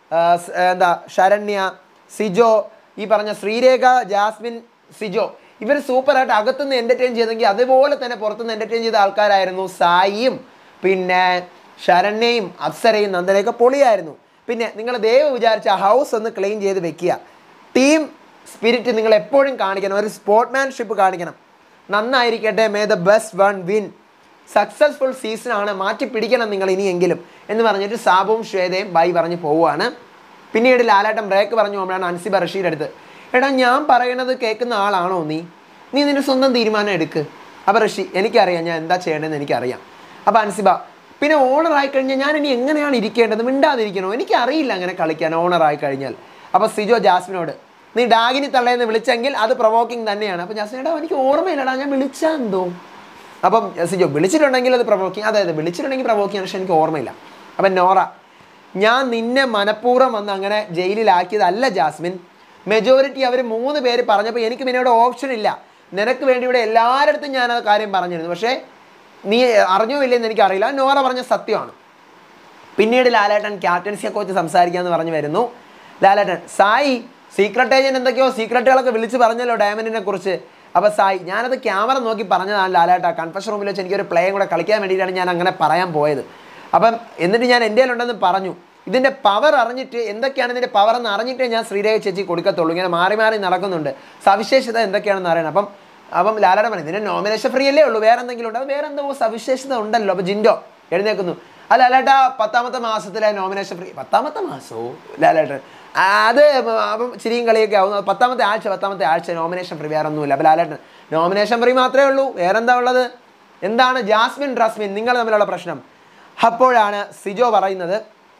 ശരണ്യ, സിജോ, ഈ പറഞ്ഞ ശ്രീരേഖ, ജാസ്മിൻ, സിജോ, ഇവർ സൂപ്പറായിട്ട് അകത്തുനിന്ന് എൻ്റർടൈൻ ചെയ്തെങ്കിൽ അതുപോലെ തന്നെ പുറത്തുനിന്ന് എൻ്റർടൈൻ ചെയ്ത ആൾക്കാരായിരുന്നു സായിയും പിന്നെ ശരണ്യയും അപ്സരയും നന്ദനയൊക്കെ പൊളിയായിരുന്നു. പിന്നെ നിങ്ങൾ ദയവ് വിചാരിച്ച ഹൗസ് ഒന്ന് ക്ലീൻ ചെയ്ത് വെക്കുക. ടീം സ്പിരിറ്റ് നിങ്ങൾ എപ്പോഴും കാണിക്കണം, ഒരു സ്പോർട്ട്മാൻഷിപ്പ് കാണിക്കണം. നന്നായിരിക്കട്ടെ, may the best one win, successful സീസണാണ്, മാറ്റി പിടിക്കണം നിങ്ങൾ ഇനിയെങ്കിലും എന്ന് പറഞ്ഞിട്ട് സാബുവും ശ്വേതയും ബൈ പറഞ്ഞ് പോവുകയാണ്. പിന്നീട് ലാലേട്ടൻ ബ്രേക്ക് പറഞ്ഞു പോകുമ്പോഴാണ് അൻസിബ റഷീദ് അടുത്ത്, എടാ ഞാൻ പറയണത് കേൾക്കുന്ന ആളാണോ നീ നിൻ്റെ സ്വന്തം തീരുമാനം എടുക്ക്. അപ്പോൾ റഷി എനിക്കറിയാം ഞാൻ എന്താ ചെയ്യേണ്ടതെന്ന് എനിക്കറിയാം. അപ്പോൾ അൻസിബ പിന്നെ ഓണറായി കഴിഞ്ഞാൽ ഞാൻ ഇനി എങ്ങനെയാണ് ഇരിക്കേണ്ടത്, മിണ്ടാതിരിക്കണോ, എനിക്കറിയില്ല അങ്ങനെ കളിക്കാൻ ഓണറായി കഴിഞ്ഞാൽ. അപ്പോൾ സിജോ ജാസ്മിനോട് നീ ഡാഗിനി തള്ളയെന്ന് വിളിച്ചെങ്കിൽ അത് പ്രൊവോക്കിംഗ് തന്നെയാണ്. അപ്പോൾ ജാസ്മിൻ എടാ എനിക്ക് ഓർമ്മയില്ലടാ ഞാൻ വിളിച്ചാൽ എന്തോ. അപ്പം സിജോ വിളിച്ചിട്ടുണ്ടെങ്കിൽ അത് പ്രൊവോക്കിംഗ്, അതായത് വിളിച്ചിട്ടുണ്ടെങ്കിൽ പ്രൊവോക്കിംഗ്, പക്ഷേ എനിക്ക് ഓർമ്മയില്ല. അപ്പം നോറ ഞാൻ നിന്നെ മനഃപൂർവ്വം വന്ന് അങ്ങനെ ജയിലിലാക്കിയതല്ല ജാസ്മിൻ, മെജോറിറ്റി അവർ 3 പേര് പറഞ്ഞപ്പോൾ എനിക്ക് പിന്നെ ഇവിടെ ഓപ്ഷൻ ഇല്ല, നിനക്ക് വേണ്ടി ഇവിടെ എല്ലാവരുടെ അടുത്തും ഞാൻ ആ കാര്യം പറഞ്ഞിരുന്നു, പക്ഷേ നീ അറിഞ്ഞോ ഇല്ലെന്ന് എനിക്കറിയില്ല. നോറ പറഞ്ഞ സത്യമാണ്. പിന്നീട് ലാലേട്ടൻ ക്യാപ്റ്റൻസിയെ കുറിച്ച് സംസാരിക്കാമെന്ന് പറഞ്ഞു വരുന്നു. ലാലേട്ടൻ സായി സീക്രട്ട് ഏജൻറ്റ് എന്തൊക്കെയോ സീക്രട്ടുകളൊക്കെ വിളിച്ച് പറഞ്ഞല്ലോ ഡയമണ്ടിനെ കുറിച്ച്. അപ്പോൾ സായി ഞാനത് ക്യാമറ നോക്കി പറഞ്ഞതാണ് ലാലേട്ട, കൺഫഷൻ റൂമിൽ വെച്ച് എനിക്കൊരു പ്ലേയും കൂടെ കളിക്കാൻ വേണ്ടിയിട്ടാണ് ഞാൻ അങ്ങനെ പറയാൻ പോയത്. അപ്പം എന്നിട്ട് ഞാൻ എൻ്റെ ഉണ്ടെന്ന് പറഞ്ഞു, ഇതിൻ്റെ പവർ അറിഞ്ഞിട്ട് എന്തൊക്കെയാണ് ഇതിൻ്റെ പവർ എന്ന് അറിഞ്ഞിട്ടേ ഞാൻ ശ്രീരേഖ ചേച്ചി കൊടുക്കത്തുള്ളൂ, ഇങ്ങനെ മാറി മാറി നടക്കുന്നുണ്ട്, സവിശേഷത എന്തൊക്കെയാണെന്ന് അറിയണം. അപ്പം ലാലേട്ടൻ പറഞ്ഞു ഇതിൻ്റെ നോമിനേഷൻ ഫ്രീ അല്ലേ ഉള്ളൂ, വേറെ എന്തെങ്കിലും ഉണ്ട്, അത് വേറെ എന്തോ സവിശേഷത ഉണ്ടല്ലോ. അപ്പോൾ ജിൻഡോ എഴുന്നേൽക്കുന്നു, അല്ല ലാലേട്ട 10ാമത്തെ മാസത്തിലെ നോമിനേഷൻ ഫ്രീ. 10ാമത്തെ മാസമോ ലാലേട്ടൻ, അത് അപ്പം ചിരിയും കളിയൊക്കെ ആവും. 10ാമത്തെ ആഴ്ച നോമിനേഷൻ ഫ്രീ, വേറെ ഒന്നുമില്ല. അപ്പോൾ ലാലേട്ടൻ നോമിനേഷൻ ഫ്രീ മാത്രമേ ഉള്ളൂ, വേറെന്താ ഉള്ളത്, എന്താണ് ജാസ്മിൻ റസ്മിൻ നിങ്ങൾ തമ്മിലുള്ള പ്രശ്നം. അപ്പോഴാണ് സിജോ പറയുന്നത്,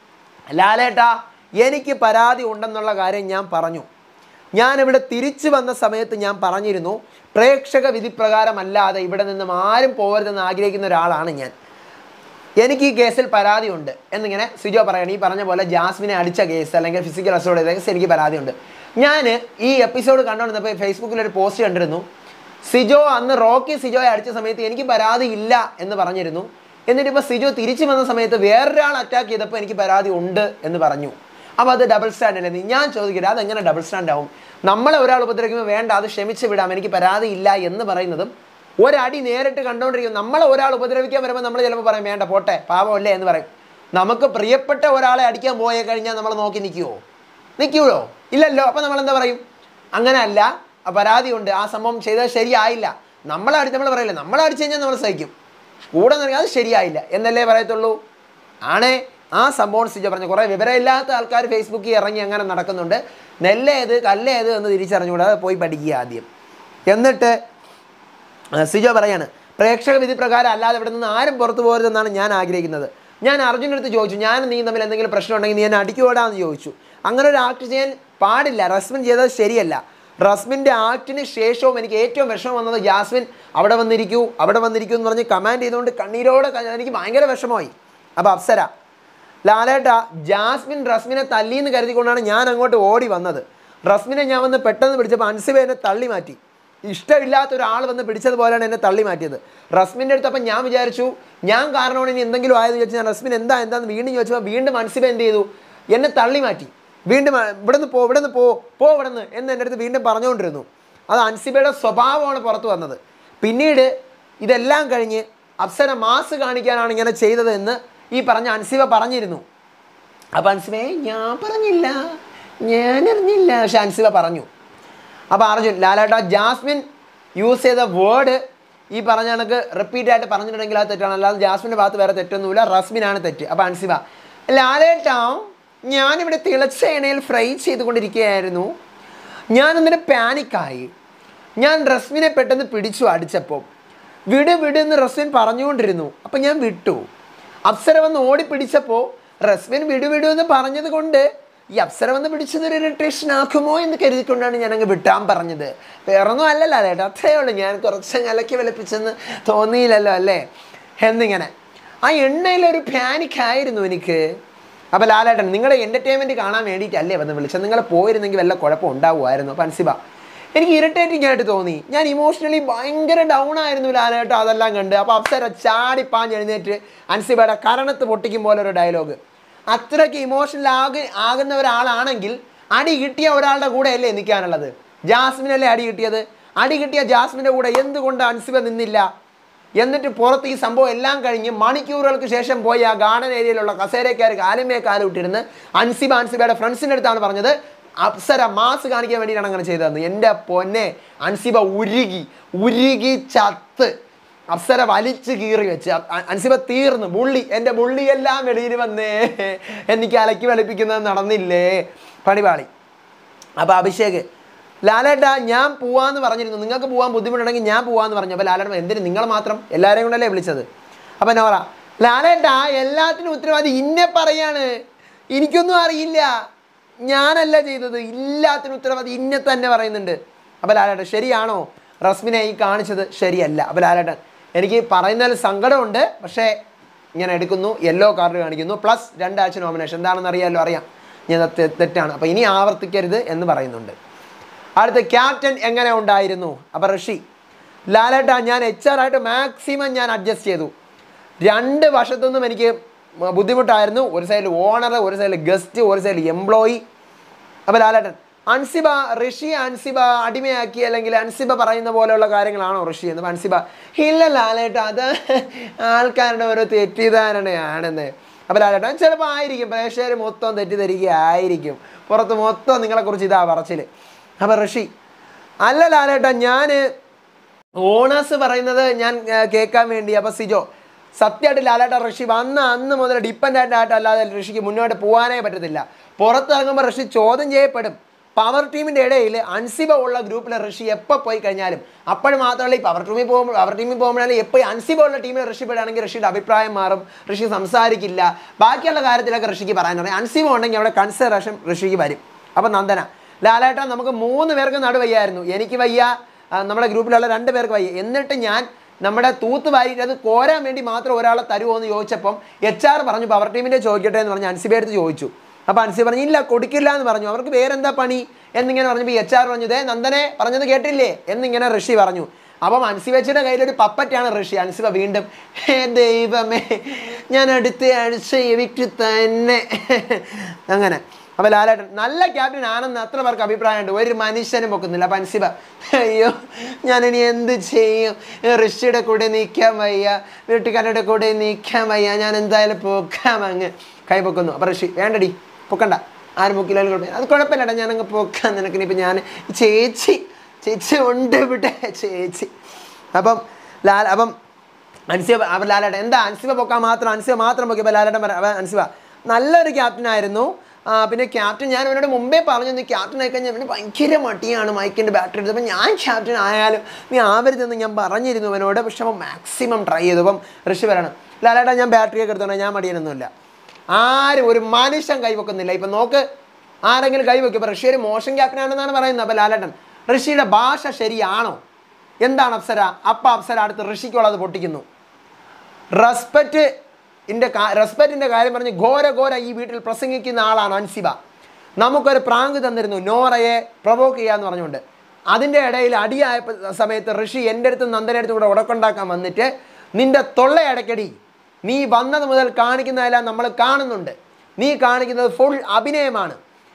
ലാലേട്ട എനിക്ക് പരാതി ഉണ്ടെന്നുള്ള കാര്യം ഞാൻ പറഞ്ഞു, ഞാനിവിടെ തിരിച്ചു വന്ന സമയത്ത് ഞാൻ പറഞ്ഞിരുന്നു പ്രേക്ഷക വിധി പ്രകാരമല്ലാതെ ഇവിടെ നിന്നും ആരും പോകരുതെന്ന് ആഗ്രഹിക്കുന്ന ഒരാളാണ് ഞാൻ. എനിക്ക് ഈ കേസിൽ പരാതിയുണ്ട് എന്നിങ്ങനെ സിജോ പറയണം. ഈ പറഞ്ഞ പോലെ ജാസ്മിനെ അടിച്ച കേസ് അല്ലെങ്കിൽ ഫിസിക്കൽ അസോൾട്ട് ചെയ്ത കേസ് എനിക്ക് പരാതിയുണ്ട്. ഞാൻ ഈ എപ്പിസോഡ് കണ്ടുകൊണ്ടിരുന്നപ്പോൾ ഫേസ്ബുക്കിൽ ഒരു പോസ്റ്റ് കണ്ടിരുന്നു. സിജോ അന്ന് റോക്കി സിജോയെ അടിച്ച സമയത്ത് എനിക്ക് പരാതി ഇല്ല എന്ന് പറഞ്ഞിരുന്നു. എന്നിട്ട് ഇപ്പോൾ സിജോ തിരിച്ചു വന്ന സമയത്ത് വേറൊരാൾ അറ്റാക്ക് ചെയ്തപ്പോൾ എനിക്ക് പരാതി ഉണ്ട് എന്ന് പറഞ്ഞു. അപ്പോൾ അത് ഡബിൾ സ്റ്റാൻഡ് അല്ലേ? ഞാൻ ചോദിക്കട്ടെ, അതെങ്ങനെ ഡബിൾ സ്റ്റാൻഡ് ആവും? നമ്മളെ ഒരാൾ ഉപദ്രവിക്കുമ്പോൾ വേണ്ട അത് ക്ഷമിച്ച് വിടാം, എനിക്ക് പരാതി ഇല്ല എന്ന് പറയുന്നതും ഒരടി നേരിട്ട് കണ്ടുകൊണ്ടിരിക്കും. നമ്മളെ ഒരാൾ ഉപദ്രവിക്കാൻ വരുമ്പോൾ നമ്മൾ ചിലപ്പോൾ പറയും വേണ്ട പോട്ടെ പാവമല്ലേ എന്ന് പറയും. നമുക്ക് പ്രിയപ്പെട്ട ഒരാളെ അടിക്കാൻ പോയി കഴിഞ്ഞാൽ നമ്മൾ നോക്കി നിൽക്കുമോ? ഇല്ലല്ലോ. അപ്പോൾ നമ്മൾ എന്താ പറയും? അങ്ങനെ അല്ല, പരാതിയുണ്ട്, ആ സംഭവം ചെയ്തത് ശരിയായില്ല. നമ്മൾ പറയില്ല, നമ്മളടിച്ചു കഴിഞ്ഞാൽ നമ്മൾ സഹിക്കും, കൂടെ നിറങ്ങി അത് ശരിയായില്ല എന്നല്ലേ പറയത്തുള്ളൂ. ആണേ ആ സംഭവം സിജോ പറഞ്ഞു. കുറേ വിവരമില്ലാത്ത ആൾക്കാർ ഫേസ്ബുക്കിൽ ഇറങ്ങി അങ്ങനെ നടക്കുന്നുണ്ട്. നെല്ലേത് കല്ലേത് എന്ന് തിരിച്ചറിഞ്ഞുകൂടാതെ പോയി പഠിക്കുക ആദ്യം. എന്നിട്ട് സിജോ പറയാണ്, പ്രേക്ഷക വിധി പ്രകാരം അല്ലാതെ ഇവിടെ നിന്ന് ആരും പുറത്തു പോകരുതെന്നാണ് ഞാൻ ആഗ്രഹിക്കുന്നത്. ഞാൻ അർജുൻ്റെ അടുത്ത് ചോദിച്ചു, ഞാൻ നീ തമ്മിൽ എന്തെങ്കിലും പ്രശ്നം ഉണ്ടെങ്കിൽ നീ എന്നെ അടിക്കുകൂടാന്ന് ചോദിച്ചു. അങ്ങനെ ഒരു ആക്ട് ചെയ്യാൻ പാടില്ല, റസ്മിൻ ചെയ്തത് ശരിയല്ല. റസ്മിൻ്റെ ആക്ടിന് ശേഷവും എനിക്ക് ഏറ്റവും വിഷമം വന്നത് ജാസ്മിൻ അവിടെ വന്നിരിക്കൂ എന്ന് പറഞ്ഞ് കമാൻഡ് ചെയ്തുകൊണ്ട് കണ്ണീരോടെ എനിക്ക് ഭയങ്കര വിഷമമായി. അപ്പോൾ അപ്സര, ലാലേട്ട, ജാസ്മിൻ റസ്മിനെ തല്ലിയെന്ന് കരുതിക്കൊണ്ടാണ് ഞാൻ അങ്ങോട്ട് ഓടി വന്നത്. റസ്മിനെ ഞാൻ വന്ന് പെട്ടെന്ന് പിടിച്ചപ്പോൾ അൻസിബ എന്നെ തള്ളി മാറ്റി. ഇഷ്ടമില്ലാത്ത ഒരാൾ വന്ന് പിടിച്ചതുപോലെയാണ് എന്നെ തള്ളി മാറ്റിയത്. റസ്മിൻ്റെ അടുത്ത് അപ്പം ഞാൻ വിചാരിച്ചു ഞാൻ കാരണമാണ് ഇനി എന്തെങ്കിലും ആയെന്ന് ചോദിച്ചു. ഞാൻ റസ്മിൻ എന്താന്ന് വീണ്ടും ചോദിച്ചപ്പോൾ വീണ്ടും അൻസിബ എന്ത് ചെയ്തു? എന്നെ തള്ളി മാറ്റി. വീണ്ടും ഇവിടുന്ന് ഇവിടുന്ന് എന്ന് എൻ്റെ അടുത്ത് വീണ്ടും പറഞ്ഞുകൊണ്ടിരുന്നു. അത് അൻസിബയുടെ സ്വഭാവമാണ് പുറത്തു വന്നത്. പിന്നീട് ഇതെല്ലാം കഴിഞ്ഞ് അപ്സര മാസ് കാണിക്കാനാണ് ഇങ്ങനെ ചെയ്തത് എന്ന് ഈ പറഞ്ഞ അൻസിബ പറഞ്ഞിരുന്നു. അപ്പോൾ അൻസിബയെ ഞാൻ പറഞ്ഞില്ല, ഞാൻ അറിഞ്ഞില്ല, പക്ഷെ അൻസിബ പറഞ്ഞു. അപ്പോൾ അർജുൻ, ലാലേട്ട, ജാസ്മിൻ യൂസ് ചെയ്ത വേർഡ് ഈ പറഞ്ഞ കണക്ക് റിപ്പീറ്റായിട്ട് പറഞ്ഞിട്ടുണ്ടെങ്കിൽ അത് തെറ്റാണ്, അല്ലാതെ ജാസ്മിൻ്റെ ഭാഗത്ത് വേറെ തെറ്റൊന്നുമില്ല, റസ്മിനാണ് തെറ്റ്. അപ്പോൾ അൻസിബ, ലാലേട്ട, ഞാനിവിടെ തിളച്ച എണ്ണയിൽ ഫ്രൈ ചെയ്തുകൊണ്ടിരിക്കുകയായിരുന്നു. ഞാനൊന്നിനെ പാനിക്കായി. ഞാൻ റസ്മിനെ പെട്ടെന്ന് പിടിച്ചു അടിച്ചപ്പോൾ വിട് എന്ന് റസ്മിൻ പറഞ്ഞുകൊണ്ടിരുന്നു. അപ്പം ഞാൻ വിട്ടു. അപ്സര വന്ന് ഓടിപ്പിടിച്ചപ്പോൾ റസ്മിൻ വിടു എന്ന് പറഞ്ഞത് കൊണ്ട് ഈ അപ്സര വന്ന് പിടിച്ചതൊരു ഇറിറ്റേഷൻ ആക്കുമോ എന്ന് കരുതിക്കൊണ്ടാണ് ഞാനങ്ങ് വിട്ടാൻ പറഞ്ഞത്. വേറൊന്നും അല്ലല്ലോ അല്ലേട്ടാ, അത്രയേ ഉള്ളൂ. ഞാൻ കുറച്ച് ഇലക്കി വിളിപ്പിച്ചെന്ന് തോന്നിയില്ലല്ലോ അല്ലേ എന്നിങ്ങനെ. ആ എണ്ണയിലൊരു പാനിക്കായിരുന്നു എനിക്ക്. അപ്പോൾ ലാലേട്ടൻ, നിങ്ങളുടെ എൻ്റർടൈൻമെൻറ്റ് കാണാൻ വേണ്ടിയിട്ടല്ലേ വന്ന് വിളിച്ചത്, നിങ്ങൾ പോയിരുന്നെങ്കിൽ വല്ല കുഴപ്പം ഉണ്ടാവുമായിരുന്നു. അപ്പോൾ അൻസിബ, എനിക്ക് ഇറിറ്റേറ്റിംഗ് ആയിട്ട് തോന്നി. ഞാൻ ഇമോഷണലി ഭയങ്കര ഡൗൺ ആയിരുന്നു ലാലേട്ട അതെല്ലാം കണ്ട്. അപ്പോൾ അപ്സര ചാടിപ്പാഞ്ഞെഴുന്നേറ്റ് അൻസിബയുടെ കരണത്ത് പൊട്ടിക്കും പോലെ ഒരു ഡയലോഗ്. അത്രയ്ക്ക് ഇമോഷണൽ ആകുന്ന ഒരാളാണെങ്കിൽ അടി കിട്ടിയ ഒരാളുടെ കൂടെ അല്ലേ നിൽക്കാനുള്ളത്? ജാസ്മിനല്ലേ അടി കിട്ടിയത്? അടി കിട്ടിയ ജാസ്മിൻ്റെ കൂടെ എന്തുകൊണ്ട് അൻസിബ നിന്നില്ല? എന്നിട്ട് പുറത്ത് ഈ സംഭവം എല്ലാം കഴിഞ്ഞ് മണിക്കൂറുകൾക്ക് ശേഷം പോയി ആ ഗാർഡൻ ഏരിയയിലുള്ള കസേരക്കാർ കാലുമേ കാലിട്ടിരുന്ന് അൻസിബയുടെ ഫ്രണ്ട്സിൻ്റെ അടുത്താണ് പറഞ്ഞത് അപ്സര മാസ് കാണിക്കാൻ വേണ്ടിയിട്ടാണ് അങ്ങനെ ചെയ്തതെന്ന്. എൻ്റെ പൊന്നെ, അൻസിബ ഉരുകി ചത്ത്. അപ്സര വലിച്ചു കീറി വെച്ച് അൻസിബ തീർന്നു. എൻ്റെ ബുള്ളിയെല്ലാം വെളിയിൽ വന്നേ, എനിക്ക് അലക്കി വെളുപ്പിക്കുന്നത് നടന്നില്ലേ, പണിപാളി. അപ്പോൾ അഭിഷേക്, ലാലേട്ട, ഞാൻ പോവാന്ന് പറഞ്ഞിരുന്നു, നിങ്ങൾക്ക് പോകാൻ ബുദ്ധിമുട്ടുണ്ടെങ്കിൽ ഞാൻ പോവാന്ന് പറഞ്ഞു. അപ്പോൾ ലാലേട്ട, എന്തിന് നിങ്ങൾ മാത്രം, എല്ലാവരെയും കൊണ്ടല്ലേ വിളിച്ചത്? അപ്പോൾ നോറ, ലാലേട്ട, എല്ലാത്തിനും ഉത്തരവാദി ഇന്നെ പറയാണ്, എനിക്കൊന്നും അറിയില്ല, ഞാനല്ല ചെയ്തത്, എല്ലാത്തിനും ഉത്തരവാദി ഇന്നെ തന്നെ പറയുന്നുണ്ട്. അപ്പോൾ ലാലേട്ടൻ, ശരിയാണോ റസ്മിനെ ഈ കാണിച്ചത്? ശരിയല്ല. അപ്പോൾ ലാലേട്ടൻ, എനിക്ക് പറയുന്നതിൽ സങ്കടമുണ്ട്, പക്ഷേ ഇങ്ങനെ എടുക്കുന്നു, യെല്ലോ കാർഡ് കാണിക്കുന്നു, പ്ലസ് 2 ആഴ്ച നോമിനേഷൻ. എന്താണെന്ന് അറിയാം, ഞാൻ തെറ്റാണ്, അപ്പോൾ ഇനി ആവർത്തിക്കരുത് എന്ന് പറയുന്നുണ്ട്. അടുത്ത ക്യാപ്റ്റൻ എങ്ങനെ ഉണ്ടായിരുന്നു? അപ്പോൾ ഋഷി, ലാലേട്ട, ഞാൻ HR ആയിട്ട് മാക്സിമം ഞാൻ അഡ്ജസ്റ്റ് ചെയ്തു. 2 വശത്തുനിന്നും എനിക്ക് ബുദ്ധിമുട്ടായിരുന്നു. ഒരു സൈഡിൽ ഓണർ, ഒരു സൈഡിൽ ഗസ്റ്റ്, ഒരു സൈഡിൽ എംപ്ലോയി. അപ്പോൾ ലാലേട്ടൻ, ഋഷിയെ അൻസിബ അടിമയാക്കി അല്ലെങ്കിൽ അൻസിബ പറയുന്ന പോലെയുള്ള കാര്യങ്ങളാണോ ഋഷി എന്ന്? അൻസിബ, ഇല്ല ലാലേട്ട, അത് ആൾക്കാരുടെ ഓരോ തെറ്റിദ്ധാരണയാണെന്ന്. അപ്പോൾ ലാലേട്ടൻ, ചിലപ്പോൾ ആയിരിക്കും, പ്രേക്ഷകർ മൊത്തം തെറ്റിദ്ധരിക്കുകയായിരിക്കും, പുറത്ത് മൊത്തം നിങ്ങളെക്കുറിച്ച് ഇതാ പറച്ചിൽ. അപ്പോൾ ഋഷി, അല്ല ലാലേട്ട, ഞാൻ ഓണേഴ്സ് പറയുന്നത് ഞാൻ കേൾക്കാൻ വേണ്ടി. അപ്പോൾ സിജോ, സത്യമായിട്ട് ലാലേട്ട, ഋഷി വന്ന അന്ന് മുതൽ ഡിപ്പെൻഡൻ്റ് ആയിട്ടല്ലാതെ ഋഷിക്ക് മുന്നോട്ട് പോകാനേ പറ്റത്തില്ല. പുറത്തിറങ്ങുമ്പോൾ ഋഷി ചോദ്യം ചെയ്യപ്പെടും. പവർ ടീമിൻ്റെ ഇടയിൽ അൻസിബ ഉള്ള ഗ്രൂപ്പിലെ ഋഷി എപ്പോൾ പോയി കഴിഞ്ഞാലും അപ്പോൾ മാത്രമല്ല ഈ പവർ ടീമിൽ പോകുമ്പോഴാണ് എപ്പോൾ അൻസിബ ഉള്ള ടീമിൽ ഋഷി പെടുകയാണെങ്കിൽ ഋഷിയുടെ അഭിപ്രായം മാറും, ഋഷി സംസാരിക്കില്ല, ബാക്കിയുള്ള കാര്യത്തിലൊക്കെ ഋഷിക്ക് പറയാനറിയാം. അൻസിബ ഉണ്ടെങ്കിൽ അവിടെ കൺസിഡറേഷൻ ഋഷിക്ക് വരും. അപ്പോൾ നന്ദന, ലാലേട്ട, നമുക്ക് 3 പേർക്ക് നടുവയ്യായിരുന്നു, എനിക്ക് വയ്യ, നമ്മുടെ ഗ്രൂപ്പിലുള്ള 2 പേർക്ക് വയ്യ, എന്നിട്ട് ഞാൻ നമ്മുടെ തൂത്ത് വാരിയിട്ട് അത് കോരാൻ വേണ്ടി മാത്രം ഒരാളെ തരുമോ എന്ന് ചോദിച്ചപ്പം HR പറഞ്ഞു പവർ ടീമിൻ്റെ ചോദിക്കട്ടെ എന്ന് പറഞ്ഞ് അൻസിബ അടുത്ത് ചോദിച്ചു. അപ്പോൾ അൻസിബ പറഞ്ഞു ഇല്ല കൊടുക്കില്ല എന്ന് പറഞ്ഞു, അവർക്ക് വേറെന്താ പണി എന്നിങ്ങനെ പറഞ്ഞപ്പോൾ HR പറഞ്ഞു ദേ നന്ദനെ പറഞ്ഞത് കേട്ടില്ലേ എന്നിങ്ങനെ ഋഷി പറഞ്ഞു. അപ്പം അൻസിബയുടെ കയ്യിലൊരു പപ്പറ്റാണ് ഋഷി. അൻസിബ വീണ്ടും ദൈവമേ ഞാൻ അടുത്ത ആഴ്ച എവിക്റ്റ് തന്നെ അങ്ങനെ. അപ്പോൾ ലാലേട്ടൻ നല്ല ക്യാപ്റ്റൻ ആണെന്ന് അത്ര പേർക്ക് അഭിപ്രായമുണ്ട്, ഒരു മനുഷ്യനും പൊക്കുന്നില്ല. അപ്പം അൻസിബ അയ്യോ ഞാനിനി എന്ത് ചെയ്യും, ഋഷിയുടെ കൂടെ നിൽക്കാൻ വയ്യ, വീട്ടുകാരുടെ കൂടെ നിൽക്കാൻ വയ്യ, ഞാൻ എന്തായാലും പൊക്കാം അങ്ങ് കൈ പൊക്കുന്നു. അപ്പം ഋഷി വേണ്ടടി പൊക്കണ്ട, ആരും പൊക്കില്ലാലും കുഴപ്പമില്ല, അത് കുഴപ്പമില്ലടാ ഞാനങ്ങ് പൊക്കാം നിനക്കിനി. ഇപ്പം ഞാൻ ചേച്ചി ഉണ്ട് ഇവിടെ ചേച്ചി. അപ്പം അൻസിബ അപ്പം ലാലേട്ടൻ എന്താ അൻസിബ പൊക്കാൻ മാത്രം, അൻസിബ മാത്രം പൊക്കിയപ്പോൾ ലാലേട്ടൻ അൻസിബ നല്ലൊരു ക്യാപ്റ്റനായിരുന്നു. പിന്നെ ക്യാപ്റ്റൻ ഞാൻ അവനോട് മുമ്പേ പറഞ്ഞു ക്യാപ്റ്റൻ ആയിക്കഴിഞ്ഞാൽ അവന് ഭയങ്കര മടിയാണ് മൈക്കിൻ്റെ ബാറ്ററി എടുത്തപ്പോൾ ഞാൻ ക്യാപ്റ്റൻ ആയാലും നീ ആവരുതെന്ന് ഞാൻ പറഞ്ഞിരുന്നു അവനോട്, പക്ഷെ അവൻ മാക്സിമം ട്രൈ ചെയ്തു. അപ്പം ഋഷി പറയണം ലാലേട്ടാ ഞാൻ ബാറ്ററിയൊക്കെ എടുത്തോണ്ട് ഞാൻ മടിയനൊന്നുമില്ല. ആരും ഒരു മനുഷ്യൻ കൈവെക്കുന്നില്ല. ഇപ്പം നോക്ക് ആരെങ്കിലും കൈവെക്കും. അപ്പോൾ ഋഷി ഒരു മോശം ക്യാപ്റ്റനാണെന്നാണ് പറയുന്നത്. അപ്പോൾ ലാലേട്ടൻ ഋഷിയുടെ ഭാഷ ശരിയാണോ എന്താണ് അപ്സര? അപ്പം അപ്സര അടുത്ത് ഋഷിക്കുള്ളത് പൊട്ടിക്കുന്നു. റെസ്പെക്റ്റിൻ്റെ കാര്യം പറഞ്ഞ് ഘോര ഈ വീട്ടിൽ പ്രസംഗിക്കുന്ന ആളാണ് അൻസിബ. നമുക്കൊരു പ്രാങ്ക് തന്നിരുന്നു നോറയെ പ്രൊവോക്ക് ചെയ്യാന്ന് പറഞ്ഞുകൊണ്ട്. അതിൻ്റെ ഇടയിൽ അടിയായ സമയത്ത് ഋഷി എൻ്റെ അടുത്തും നന്ദൻ്റെ അടുത്തും കൂടെ ഉടക്കുണ്ടാക്കാൻ വന്നിട്ട് നിൻ്റെ തൊള്ളയടക്കടി, നീ വന്നത് മുതൽ കാണിക്കുന്നതെല്ലാം നമ്മൾ കാണുന്നുണ്ട്, നീ കാണിക്കുന്നത് ഫുൾ അഭിനയമാണ്,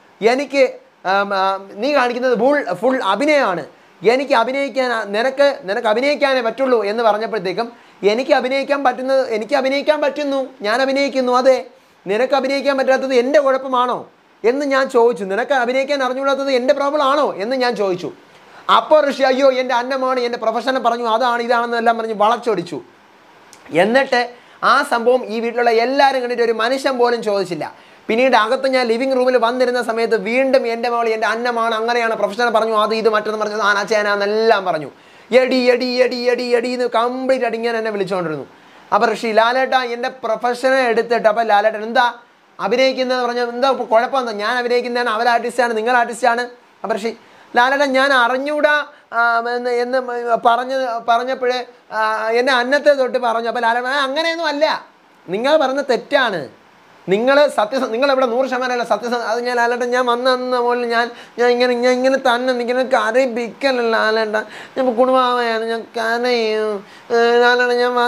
നീ കാണിക്കുന്നത് ഫുൾ അഭിനയമാണ്, എനിക്ക് അഭിനയിക്കാനേ പറ്റുള്ളൂ എന്ന് പറഞ്ഞപ്പോഴത്തേക്കും എനിക്ക് അഭിനയിക്കാൻ പറ്റുന്നു, ഞാൻ അഭിനയിക്കുന്നു, അതെ നിനക്ക് അഭിനയിക്കാൻ പറ്റാത്തത് എൻ്റെ കുഴപ്പമാണോ എന്ന് ഞാൻ ചോദിച്ചു, നിനക്ക് അഭിനയിക്കാൻ അറിഞ്ഞുകൂടാത്തത് എൻ്റെ പ്രോബ്ലം ആണോ എന്ന് ഞാൻ ചോദിച്ചു. അപ്പോൾ ഋഷി അയ്യോ എൻ്റെ അന്നമാണ്, എൻ്റെ പ്രൊഫഷനെ പറഞ്ഞു, അതാണ് ഇതാണെന്നെല്ലാം പറഞ്ഞ് വളച്ചൊടിച്ചു. എന്നിട്ട് ആ സംഭവം ഈ വീട്ടിലുള്ള എല്ലാവരും കണ്ടിട്ട് ഒരു മനുഷ്യൻ പോലും ചോദിച്ചില്ല. പിന്നീട് അകത്ത് ഞാൻ ലിവിങ് റൂമിൽ വന്നിരുന്ന സമയത്ത് വീണ്ടും എൻ്റെ മോൾ എൻ്റെ അന്നമാണ്, അങ്ങനെയാണ് പ്രൊഫഷണൽ പറഞ്ഞു, അത് ഇത് മറ്റൊന്ന് പറഞ്ഞു, ആനാച്ചേനാന്നെല്ലാം പറഞ്ഞു. എടി എന്ന് കംപ്ലീറ്റ് ആയിട്ട് ഇങ്ങനെ എന്നെ വിളിച്ചുകൊണ്ടിരുന്നു. അപ്പോൾ ഋഷി ലാലേട്ടാ എൻ്റെ പ്രൊഫഷനെ എടുത്തിട്ട് അപ്പോൾ ലാലേട്ടൻ എന്താ അഭിനയിക്കുന്നത് പറഞ്ഞാൽ എന്താ കുഴപ്പമെന്താ, ഞാൻ അഭിനയിക്കുന്നതാണ്, അവർ ആർട്ടിസ്റ്റാണ്, നിങ്ങൾ ആർട്ടിസ്റ്റാണ്. അപ്പോൾ ഋഷി ലാലേട്ടൻ ഞാൻ അറിഞ്ഞൂടാ എന്ന് പറഞ്ഞപ്പോഴേ എന്നെ അന്നത്തെ തൊട്ട് പറഞ്ഞു. അപ്പോൾ ലാലേട്ടൻ അങ്ങനെയൊന്നും അല്ല, നിങ്ങൾ പറഞ്ഞ തെറ്റാണ്, നിങ്ങളിവിടെ 100% സത്യസന്ധ. അത് ഞാൻ ലാലേട്ടൻ ഞാൻ വന്ന പോലെ ഞാൻ ഇങ്ങനെ തന്നെ നിൽക്കുന്ന കരയിപ്പിക്കലല്ല ലാലേട്ട, ഞാൻ കുടുംബമാണ്, ഞാൻ കരയും ലാലേട്ടൻ ഞാൻ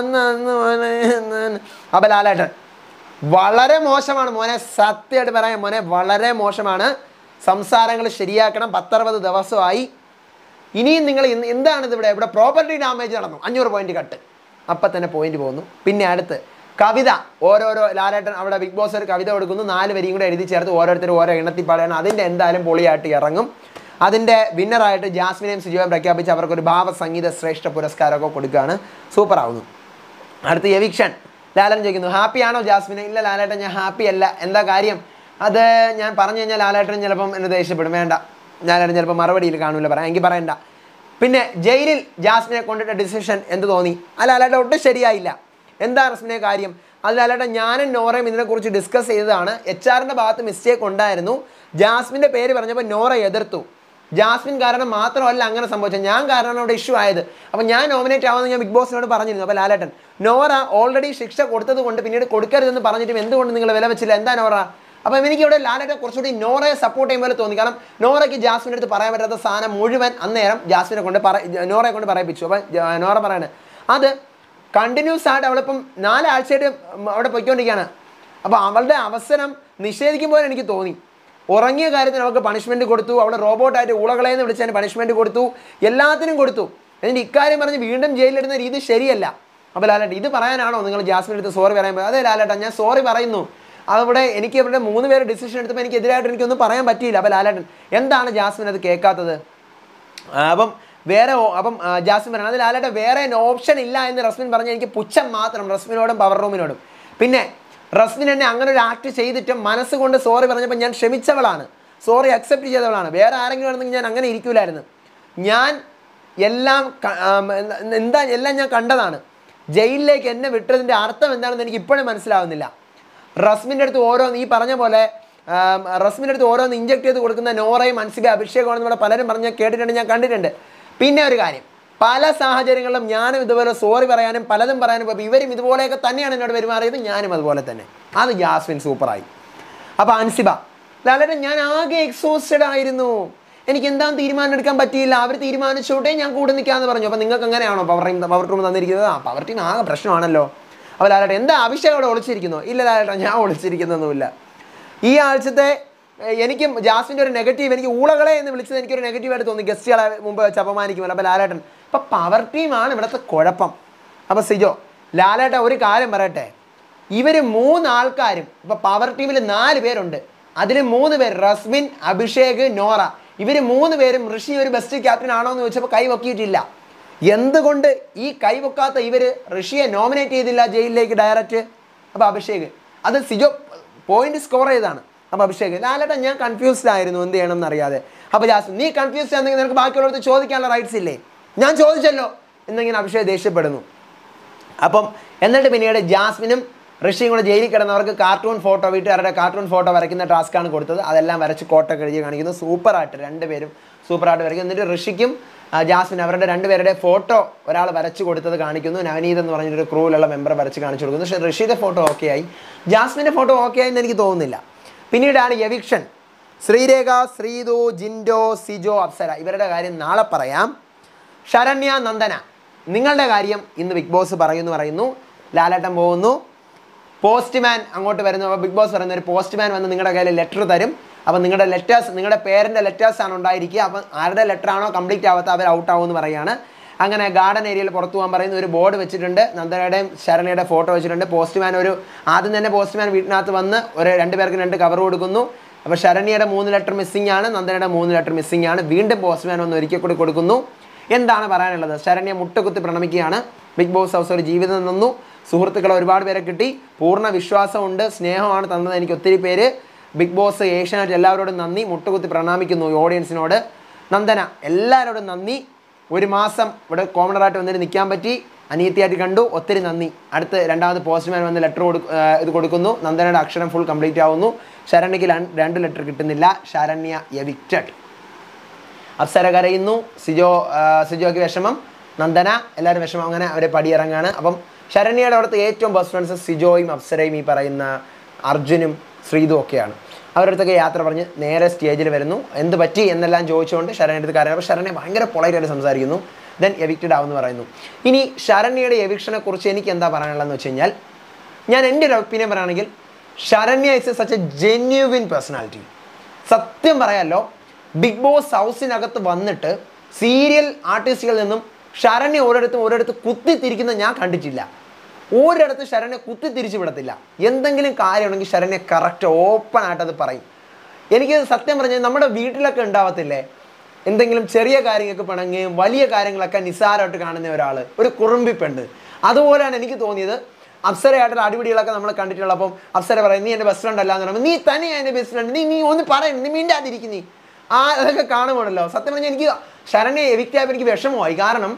വന്ന. അപ്പം ലാലേട്ടൻ വളരെ മോശമാണ് മോനെ, സത്യമായിട്ട് പറയാം മോനെ, വളരെ മോശമാണ്. സംസാരങ്ങൾ ശരിയാക്കണം. 10-60 ദിവസമായി. ഇനിയും നിങ്ങൾ എന്താണിത് ഇവിടെ പ്രോപ്പർട്ടി ഡാമേജ് നടന്നു, 500 പോയിന്റ് കട്ട്, അപ്പം തന്നെ പോയിന്റ് പോകുന്നു. പിന്നെ അടുത്ത് കവിത, ഓരോരോ ലാലേട്ടൻ അവിടെ ബിഗ് ബോസ് ഒരു കവിത കൊടുക്കുന്നു, 4 വരിയും കൂടെ എഴുതി ചേർത്ത് ഓരോരുത്തരും ഓരോ എണ്ണത്തിൽ പാടുകയാണ്. അതിൻ്റെ എന്തായാലും പൊളിയായിട്ട് ഇറങ്ങും. അതിൻ്റെ വിന്നറായിട്ട് ജാസ്മിനെയും സിജോയും പ്രഖ്യാപിച്ച് അവർക്കൊരു ഭാവസംഗീത ശ്രേഷ്ഠ പുരസ്കാരമൊക്കെ കൊടുക്കുകയാണ്. സൂപ്പറാവുന്നു. അടുത്ത് എവിക്ഷൻ. ലാലേട്ടൻ ചോദിക്കുന്നു ഹാപ്പിയാണോ ജാസ്മിനെ? ഇല്ല ലാലേട്ടൻ ഞാൻ ഹാപ്പി അല്ല. എന്താ കാര്യം? അത് ഞാൻ പറഞ്ഞു കഴിഞ്ഞാൽ ലാലേട്ടൻ ചിലപ്പം എന്നെ ദേഷ്യപ്പെടും. വേണ്ട, ലാലേട്ടൻ ചിലപ്പോൾ മറുപടിയിൽ കാണൂല, പറയാം എങ്കിൽ പറയണ്ട. പിന്നെ ജയിലിൽ ജാസ്മിനെ കൊണ്ടിട്ട ഡിസിഷൻ എന്ത് തോന്നി? ആ ലാലേട്ടൻ ഒട്ടും ശരിയായില്ല. എന്താ റസ്മിനെ കാര്യം? അത് ലാലേട്ടൻ ഞാനും നോറയും ഇതിനെക്കുറിച്ച് ഡിസ്കസ് ചെയ്തതാണ്. HR-ൻ്റെ ഭാഗത്ത് മിസ്റ്റേക്ക് ഉണ്ടായിരുന്നു. ജാസ്മിൻ്റെ പേര് പറഞ്ഞപ്പോൾ നോറ എതിർത്തു. ജാസ്മിൻ കാരണം മാത്രമല്ല അങ്ങനെ സംഭവിച്ചത്, ഞാൻ കാരണമാണ് അവിടെ ഇഷ്യൂ ആയത്. അപ്പോൾ ഞാൻ നോമിനേറ്റ് ആവുമെന്ന് ഞാൻ ബിഗ് ബോസിനോട് പറഞ്ഞിരുന്നു. അപ്പോൾ ലാലേട്ടൻ നോറ ഓൾറെഡി ശിക്ഷ കൊടുത്തത് കൊണ്ട് പിന്നീട് കൊടുക്കരുതെന്ന് പറഞ്ഞിട്ടും എന്തുകൊണ്ട് നിങ്ങൾ വില വെച്ചില്ല? എന്താ നോറ? അപ്പം എനിക്ക് ഇവിടെ ലാലേട്ടൻ കുറച്ചുകൂടി നോറയെ സപ്പോർട്ട് ചെയ്യുമ്പോൾ തോന്നി. കാരണം നോറയ്ക്ക് ജാസ്മിൻ്റെ അടുത്ത് പറയാൻ പറ്റാത്ത സാധനം മുഴുവൻ അന്നേരം ജാസ്മിനെ കൊണ്ട് നോറയെ കൊണ്ട് പറയിപ്പിച്ചു. അപ്പം നോറ പറയണേ അത് കണ്ടിന്യൂസ് ആയിട്ട് അവളിപ്പം 4 ആഴ്ചയായിട്ട് അവിടെ പൊയ്ക്കൊണ്ടിരിക്കുകയാണ്. അപ്പോൾ അവളുടെ അവസരം നിഷേധിക്കുമ്പോൾ എനിക്ക് തോന്നി. ഉറങ്ങിയ കാര്യത്തിന് അവൾക്ക് പണിഷ്മെൻറ്റ് കൊടുത്തു, അവളെ റോബോട്ടായിട്ട് ഊളകളെന്ന് വിളിച്ചതിന് പണിഷ്മെൻറ്റ് കൊടുത്തു, എല്ലാത്തിനും കൊടുത്തു. എന്നിട്ട് ഇക്കാര്യം പറഞ്ഞ് വീണ്ടും ജയിലിലിടുന്ന രീതി ശരിയല്ല. അപ്പോൾ ലാലേട്ടൻ ഇത് പറയാനാണോ നിങ്ങൾ ജാസ്മിൻ്റെ അടുത്ത് സോറി പറയാൻ? അതെ ലാലേട്ടൻ ഞാൻ സോറി പറയുന്നു. അവിടെ എനിക്ക് ഇവരുടെ 3 പേര് ഡിസിഷൻ എടുത്തപ്പോൾ എനിക്കെതിരായിട്ട് എനിക്കൊന്നും പറയാൻ പറ്റിയില്ല. അപ്പോൾ ലാലേട്ടൻ എന്താണ് ജാസ്മിൻ അത് കേൾക്കാത്തത്? അപ്പം ജാസ്മിൻ പറയണം അത് ലാലേട്ടൻ വേറെ ഓപ്ഷൻ ഇല്ല എന്ന് റസ്മിൻ പറഞ്ഞ് എനിക്ക് പുച്ഛം മാത്രം റസ്മിനോടും പവർ റൂമിനോടും. പിന്നെ റസ്മിൻ എന്നെ അങ്ങനെ ഒരു ആക്ട് ചെയ്തിട്ടും മനസ്സുകൊണ്ട് സോറി പറഞ്ഞപ്പോൾ ഞാൻ ക്ഷമിച്ചവളാണ്, സോറി അക്സെപ്റ്റ് ചെയ്തവളാണ്. വേറെ ആരെങ്കിലും ആണെങ്കിൽ ഞാൻ അങ്ങനെ ഇരിക്കൂലായിരുന്നു. ഞാൻ എല്ലാം ഞാൻ കണ്ടതാണ്. ജയിലിലേക്ക് എന്നെ വിട്ടതിൻ്റെ അർത്ഥം എന്താണെന്ന് എനിക്ക് ഇപ്പോഴും മനസ്സിലാവുന്നില്ല. റസ്മിൻ്റെ അടുത്ത് ഓരോന്ന് ഈ പറഞ്ഞ പോലെ റസ്മിൻ്റെ അടുത്ത് ഓരോന്ന് ഇഞ്ചക്ട് ചെയ്ത് കൊടുക്കുന്ന നോറയും അൻസിബ അഭിഷേകമാണെന്ന് ഇവിടെ പലരും പറഞ്ഞ് കേട്ടിട്ടുണ്ട്, ഞാൻ കണ്ടിട്ടുണ്ട്. പിന്നെ ഒരു കാര്യം, പല സാഹചര്യങ്ങളിലും ഞാനും ഇതുപോലെ സോറി പറയാനും പലതും പറയാനും പോയപ്പോൾ ഇവരും ഇതുപോലെയൊക്കെ തന്നെയാണ് എന്നോട് പെരുമാറിയത്, ഞാനും അതുപോലെ തന്നെ. അത് ജാസ്മിൻ സൂപ്പറായി. അപ്പോൾ അൻസിബ, ലാലേട്ടൻ ഞാൻ ആകെ എക്സോസ്റ്റഡ് ആയിരുന്നു, എനിക്ക് എന്താണെന്ന് തീരുമാനം എടുക്കാൻ പറ്റിയില്ല, അവർ തീരുമാനിച്ചോട്ടെ ഞാൻ കൂടെ നിൽക്കാമെന്ന് പറഞ്ഞു. അപ്പോൾ നിങ്ങൾക്ക് എങ്ങനെയാണോ പവർ ടീം തന്നിരിക്കുന്നത്? പവർ ടീം ആകെ പ്രശ്നമാണല്ലോ. അപ്പോൾ ലാലേട്ടൻ എന്താ അഭിഷേക് അവിടെ ഒളിച്ചിരിക്കുന്നു? ഇല്ല ലാലേട്ടൻ, ഞാൻ ഒളിച്ചിരിക്കുന്നൊന്നുമില്ല. ഈ ആഴ്ചത്തെ എനിക്കും ജാസ്മിൻ്റെ ഒരു നെഗറ്റീവ്, എനിക്ക് ഊളകളെ എന്ന് വിളിച്ചത് എനിക്കൊരു നെഗറ്റീവായിട്ട് തോന്നി, ഗസ്റ്റുകളെ മുമ്പ് വെച്ച് അപമാനിക്കുമല്ലോ. അപ്പോൾ ലാലേട്ടൻ, അപ്പോൾ പവർ ടീമാണ് ഇവിടുത്തെ കുഴപ്പം. അപ്പോൾ സിജോ, ലാലേട്ടൻ ഒരു കാര്യം പറയട്ടെ, ഇവർ 3 ആൾക്കാരും ഇപ്പോൾ പവർ ടീമിൽ 4 പേരുണ്ട്, അതിൽ 3 പേര് റസ്മിൻ, അഭിഷേക്, നോറ, ഇവർ 3 പേരും ഋഷി ഒരു ബെസ്റ്റ് ക്യാപ്റ്റൻ ആണോ എന്ന് ചോദിച്ചപ്പോൾ കൈ പൊക്കിയിട്ടില്ല. എന്തുകൊണ്ട് ഈ കൈ പൊക്കാത്ത ഇവർ ഋഷിയെ നോമിനേറ്റ് ചെയ്തില്ല ജയിലിലേക്ക് ഡയറക്റ്റ്? അപ്പോൾ അഭിഷേക്, അത് സിജോ പോയിന്റ് സ്കോർ ചെയ്താണ്. അപ്പോൾ അഭിഷേക്, ലാലേട്ടൻ ഞാൻ കൺഫ്യൂസ്ഡ് ആയിരുന്നു എന്ത് ചെയ്യണം എന്നറിയാതെ. അപ്പോൾ ജാസ്മിൻ, നീ കൺഫ്യൂസ്ഡ് ആണെങ്കിൽ നിനക്ക് ബാക്കിയുള്ളവർക്ക് ചോദിക്കാനുള്ള റൈറ്റ്സ് ഇല്ലേ? ഞാൻ ചോദിച്ചല്ലോ എന്നിങ്ങനെ അഭിഷേക് ദേഷ്യപ്പെടുന്നു. അപ്പം എന്നിട്ട് പിന്നീട് ജാസ്മിനും ഋഷിയും കൂടെ ജയിലിൽ കിടന്നവർക്ക് കാർട്ടൂൺ ഫോട്ടോ, വീട്ടുകാരുടെ കാർട്ടൂൺ ഫോട്ടോ വരയ്ക്കുന്ന ടാസ്ക്കാണ് കൊടുത്തത്. അതെല്ലാം വരച്ച് കോട്ടൊക്കെ എഴുതി കാണിക്കുന്നു. സൂപ്പറായിട്ട് 2 പേരും സൂപ്പറായിട്ട് വരയ്ക്കും. എന്നിട്ട് ഋഷിക്കും ജാസ്മിൻ അവരുടെ 2 പേരുടെ ഫോട്ടോ ഒരാൾ വരച്ച് കൊടുത്തത് കാണിക്കുന്നു. നവനീത് എന്ന് പറഞ്ഞൊരു ക്രൂവിലുള്ള മെമ്പർ വരച്ച് കാണിച്ചു കൊടുക്കുന്നു. പക്ഷേ ഋഷിയുടെ ഫോട്ടോ ഓക്കെ ആയി, ജാസ്മിൻ്റെ ഫോട്ടോ ഓക്കെ ആയി എന്ന് എനിക്ക് തോന്നുന്നില്ല. പിന്നീടാണ് എവിക്ഷൻ. ശ്രീരേഖ, ശ്രീതു, ജിൻഡോ, സിജോ, അപ്സര, ഇവരുടെ കാര്യം നാളെ പറയാം. ശരണ്യ, നന്ദന, നിങ്ങളുടെ കാര്യം ഇന്ന് ബിഗ് ബോസ് പറയുന്നു. ലാലേട്ടൻ പോകുന്നു, പോസ്റ്റ്മാൻ അങ്ങോട്ട് വരുന്നു. അപ്പോൾ ബിഗ് ബോസ് പറയുന്ന ഒരു പോസ്റ്റ്മാൻ വന്ന് നിങ്ങളുടെ കയ്യിൽ ലെറ്റർ തരും. അപ്പോൾ നിങ്ങളുടെ ലെറ്റേഴ്സ്, നിങ്ങളുടെ പേരൻ്റെ ലെറ്റേഴ്സാണ് ഉണ്ടായിരിക്കുക. അപ്പം ആരുടെ ലെറ്ററാണോ കംപ്ലീറ്റ് ആവാത്ത അവർ ഔട്ടാവുമെന്ന് പറയുകയാണ്. അങ്ങനെ ഗാർഡൻ ഏരിയയിൽ പുറത്തു പോകാൻ പറയുന്ന ഒരു ബോർഡ് വെച്ചിട്ടുണ്ട്, നന്ദനയുടെയും ശരണ്യയുടെ ഫോട്ടോ വെച്ചിട്ടുണ്ട്. പോസ്റ്റ്മാൻ ആദ്യം തന്നെ പോസ്റ്റ്മാൻ വീട്ടിനകത്ത് വന്ന് 2 പേർക്ക് 2 കവർ കൊടുക്കുന്നു. അപ്പോൾ ശരണ്യയുടെ 3 ലെറ്റർ മിസ്സിംഗ് ആണ്, നന്ദനയുടെ 3 ലെറ്റർ മിസ്സിംഗ് ആണ്. വീണ്ടും പോസ്റ്റ്മാൻ വന്ന് ഒരിക്കൽ കൂടി കൊടുക്കുന്നു. എന്താണ് പറയാനുള്ളത്? ശരണ്യ മുട്ടുകുത്തി പ്രണമിക്കുകയാണ്. ബിഗ് ബോസ് ഹൗസ് ഒരു ജീവിതം തന്നു, സുഹൃത്തുക്കളെ ഒരുപാട് പേരെ കിട്ടി, പൂർണ്ണ വിശ്വാസമുണ്ട്, സ്നേഹമാണ് തന്നത് എനിക്ക് ഒത്തിരി പേര്. ബിഗ് ബോസ്, ഏഷ്യാനെറ്റ് എല്ലാവരോടും നന്ദി, മുട്ടുകുത്തി പ്രണാമിക്കുന്നു ഓഡിയൻസിനോട്. നന്ദന, എല്ലാവരോടും നന്ദി. 1 മാസം ഇവിടെ കോമണറായിട്ട് വന്നിട്ട് നിൽക്കാൻ പറ്റി, അനിയത്തിയായിട്ട് കണ്ടു, ഒത്തിരി നന്ദി. അടുത്ത് 2ാമത് പോസ്റ്റ്മാൻ വന്ന് ലെറ്റർ കൊടുക്കുന്നു. നന്ദനയുടെ അക്ഷരം ഫുൾ കംപ്ലീറ്റ് ആവുന്നു. ശരണ്യയ്ക്ക് 2 ലെറ്റർ കിട്ടുന്നില്ല. ശരണ്യ എവിക്റ്റഡ്. അപ്സര കരയുന്നു, സിജോയ്ക്ക് വിഷമം, നന്ദന എല്ലാവരും വിഷമം. അങ്ങനെ അവരെ പടിയിറങ്ങാണ്. അപ്പം ശരണ്യയുടെ അവിടുത്തെ ഏറ്റവും ബെസ്റ്റ് ഫ്രണ്ട്സ് സിജോയും അപ്സരയും ഈ പറയുന്ന അർജുനും ശ്രീതും ഒക്കെയാണ്. അവരുടെ അടുത്തൊക്കെ യാത്ര പറഞ്ഞ് നേരെ സ്റ്റേജിൽ വരുന്നു. എന്ത് പറ്റി എന്നെല്ലാം ചോദിച്ചുകൊണ്ട് ശരണ്യയുടെ അടുത്ത് കാര്യമാണ്. അപ്പോൾ ശരണ്യ ഭയങ്കര പൊളൈറ്റായിട്ട് സംസാരിക്കുന്നു. ദെൻ എവിക്റ്റഡ് ആവുമെന്ന് പറയുന്നു. ഇനി ശരണ്യയുടെ എവിക്ഷനെ കുറിച്ച് എനിക്ക് എന്താ പറയാനുള്ളതെന്ന് വെച്ച് കഴിഞ്ഞാൽ, ഞാൻ എൻ്റെ ഒരു ഒപ്പീനിയൻ പറയുകയാണെങ്കിൽ Saranya is such a genuine personality. സത്യം പറയാമല്ലോ, ബിഗ് ബോസ് ഹൗസിനകത്ത് വന്നിട്ട് സീരിയൽ ആർട്ടിസ്റ്റുകളിൽ നിന്നും ശരണ്യ ഒരിടത്ത് കുത്തിത്തിരിക്കുന്ന ഞാൻ കണ്ടിട്ടില്ല. ഒരിടത്ത് ശരണ്യ കുത്തിത്തിരിച്ചു വിടത്തില്ല. എന്തെങ്കിലും കാര്യമുണ്ടെങ്കിൽ ശരണ്യ കറക്റ്റ് ഓപ്പൺ ആയിട്ടത് പറയും. എനിക്ക് സത്യം പറഞ്ഞാൽ നമ്മുടെ വീട്ടിലൊക്കെ ഉണ്ടാവത്തില്ലേ എന്തെങ്കിലും ചെറിയ കാര്യങ്ങൾക്ക് പിണങ്ങുകയും വലിയ കാര്യങ്ങളൊക്കെ നിസ്സാരമായിട്ട് കാണുന്ന ഒരാൾ, ഒരു കുറുമ്പിപ്പുണ്ട്. അതുപോലെയാണ് എനിക്ക് തോന്നിയത്. അപ്സരയായിട്ടുള്ള അടിപിടികളൊക്കെ നമ്മൾ കണ്ടിട്ടുള്ള. അപ്പം അപ്സര പറയും നീ എൻ്റെ ബെസ്റ്റ് ഫ്രണ്ട് അല്ല എന്ന് പറയുമ്പോൾ, നീ തന്നെയാണ് എൻ്റെ ബെസ്റ്റ് ഫ്രണ്ട്, നീ ഒന്ന് പറയണം, നീ മിണ്ടാതിരിക്കുന്നീ അതൊക്കെ കാണുമ്പോഴല്ലോ സത്യം പറഞ്ഞാൽ എനിക്ക് ശരണ്യ എവിക്റ്റായപ്പോൾ എനിക്ക് വിഷമമായി. കാരണം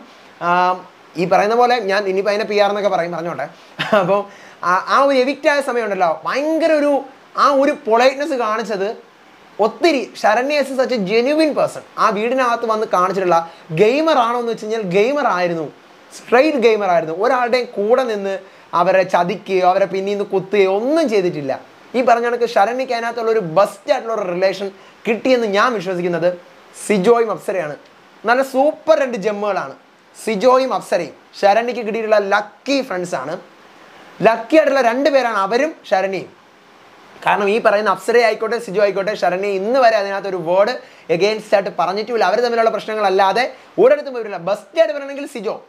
ഈ പറയുന്ന പോലെ ഞാൻ ഇനിയിപ്പോൾ അതിനെ PR എന്നൊക്കെ പറഞ്ഞോട്ടെ. അപ്പോൾ ആ ഒരു എവിക്റ്റായ സമയമുണ്ടല്ലോ, ഭയങ്കര ഒരു പൊളൈറ്റ്നെസ് കാണിച്ചത് ഒത്തിരി. Saranya is such a genuine person. ആ വീടിനകത്ത് വന്ന് കാണിച്ചിട്ടുള്ള ഗെയിമർ ആണോ എന്ന് വെച്ച് കഴിഞ്ഞാൽ ഗെയിമർ ആയിരുന്നു, സ്ട്രെയിറ്റ് ഗെയിമർ ആയിരുന്നു. ഒരാളുടെയും കൂടെ നിന്ന് അവരെ ചതിക്കുകയോ അവരെ പിന്നീന്ന് കുത്തുകയോ ഒന്നും ചെയ്തിട്ടില്ല. ഈ പറഞ്ഞ കണക്ക് ശരണ്യക്ക് അതിനകത്തുള്ള ഒരു ബെസ്റ്റ് ആയിട്ടുള്ള ഒരു റിലേഷൻ കിട്ടിയെന്ന് ഞാൻ വിശ്വസിക്കുന്നത് സിജോയും അപ്സരയാണ്. നല്ല സൂപ്പർ 2 ജമ്മുകളാണ് സിജോയും അപ്സരയും. ശരണ്യക്ക് കിട്ടിയിട്ടുള്ള ലക്കി ഫ്രണ്ട്സാണ്. ലക്കി ആയിട്ടുള്ള 2 പേരാണ് അവരും ശരണ്യയും. കാരണം ഈ പറയുന്ന അപ്സര ആയിക്കോട്ടെ സിജോ ആയിക്കോട്ടെ, ശരണ്യ ഇന്ന് വരെ അതിനകത്തൊരു വേർഡ് എഗെയിൻസ്റ്റ് ആയിട്ട് പറഞ്ഞിട്ടുമില്ല. അവർ തമ്മിലുള്ള പ്രശ്നങ്ങളല്ലാതെ ഒരിടത്തും വരില്ല. ബെസ്റ്റായിട്ട് പറയണമെങ്കിൽ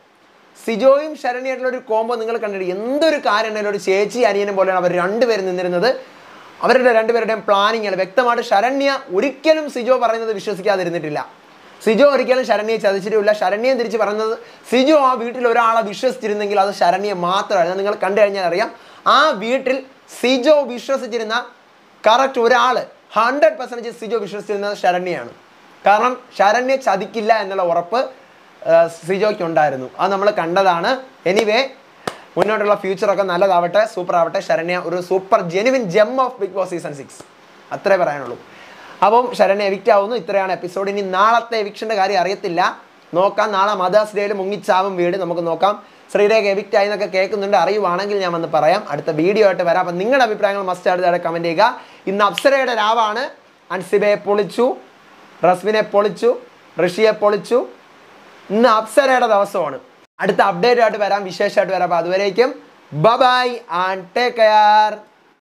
സിജോയും ശരണ്യായിട്ടുള്ള ഒരു കോംബോ നിങ്ങൾ കണ്ടിട്ട് എന്തൊരു കാര്യം ഉണ്ടെങ്കിലും ഒരു ചേച്ചി അനിയനും പോലെയാണ് അവർ 2 പേരും നിന്നിരുന്നത്. അവരുടെ 2 പേരുടെയും പ്ലാനിങ് വ്യക്തമായിട്ട്. ശരണ്യ ഒരിക്കലും സിജോ പറയുന്നത് വിശ്വസിക്കാതിരുന്നിട്ടില്ല. സിജോ ഒരിക്കലും ശരണ്യെ ചതിച്ചിട്ടില്ല. ശരണ്യം തിരിച്ച് പറയുന്നത് സിജോ ആ വീട്ടിൽ ഒരാളെ വിശ്വസിച്ചിരുന്നെങ്കിൽ അത് ശരണ്യ മാത്രമല്ല. നിങ്ങൾ കണ്ടു കഴിഞ്ഞാൽ അറിയാം, ആ വീട്ടിൽ സിജോ വിശ്വസിച്ചിരുന്ന കറക്റ്റ് ഒരാൾ 100% സിജോ വിശ്വസിച്ചിരുന്നത് ശരണ്യാണ്. കാരണം ശരണ്യ ചതിക്കില്ല എന്നുള്ള ഉറപ്പ് സിജോയ്ക്ക് ഉണ്ടായിരുന്നു. അത് നമ്മൾ കണ്ടതാണ്. എനിവേ, മുന്നോട്ടുള്ള ഫ്യൂച്ചറൊക്കെ നല്ലതാവട്ടെ, സൂപ്പർ ആവട്ടെ. ശരണ്യ ഒരു super genuine gem of Bigg Boss season 6 അത്രേ പറയാനുള്ളൂ. അപ്പം ശരണ്യ എവിക്റ്റ് ആവുന്നു. ഇത്രയാണ് എപ്പിസോഡ്. ഇനി നാളത്തെ എവിക്ഷൻ്റെ കാര്യം അറിയത്തില്ല. നോക്കാം. നാളെ മദേഴ്സ് ഡേയിൽ മുങ്ങിച്ചാവും വീട്, നമുക്ക് നോക്കാം. ശ്രീരേഖ എവിക്റ്റ് ആയി എന്നൊക്കെ കേൾക്കുന്നുണ്ട്, അറിയുവാണെങ്കിൽ ഞാൻ വന്ന് പറയാം. അടുത്ത വീഡിയോ ആയിട്ട് വരാം. അപ്പം നിങ്ങളുടെ അഭിപ്രായങ്ങൾ മസ്റ്റ് ആയിട്ട് കമൻറ്റ് ചെയ്യുക. ഇന്ന് അപ്സരയുടെ രാവാണ്. അൻസിബയെ പൊളിച്ചു, റസ്മിനെ പൊളിച്ചു, ഋഷിയെ പൊളിച്ചു. ഇന്ന് അപ്സരയുടെ ദിവസമാണ്. അടുത്ത അപ്ഡേറ്റ് ആയിട്ട് വരാം, വിശേഷമായിട്ട് വരാം. അപ്പോൾ അതുവരേക്കും ബൈ ആൻഡ് ടേക്ക് കെയർ.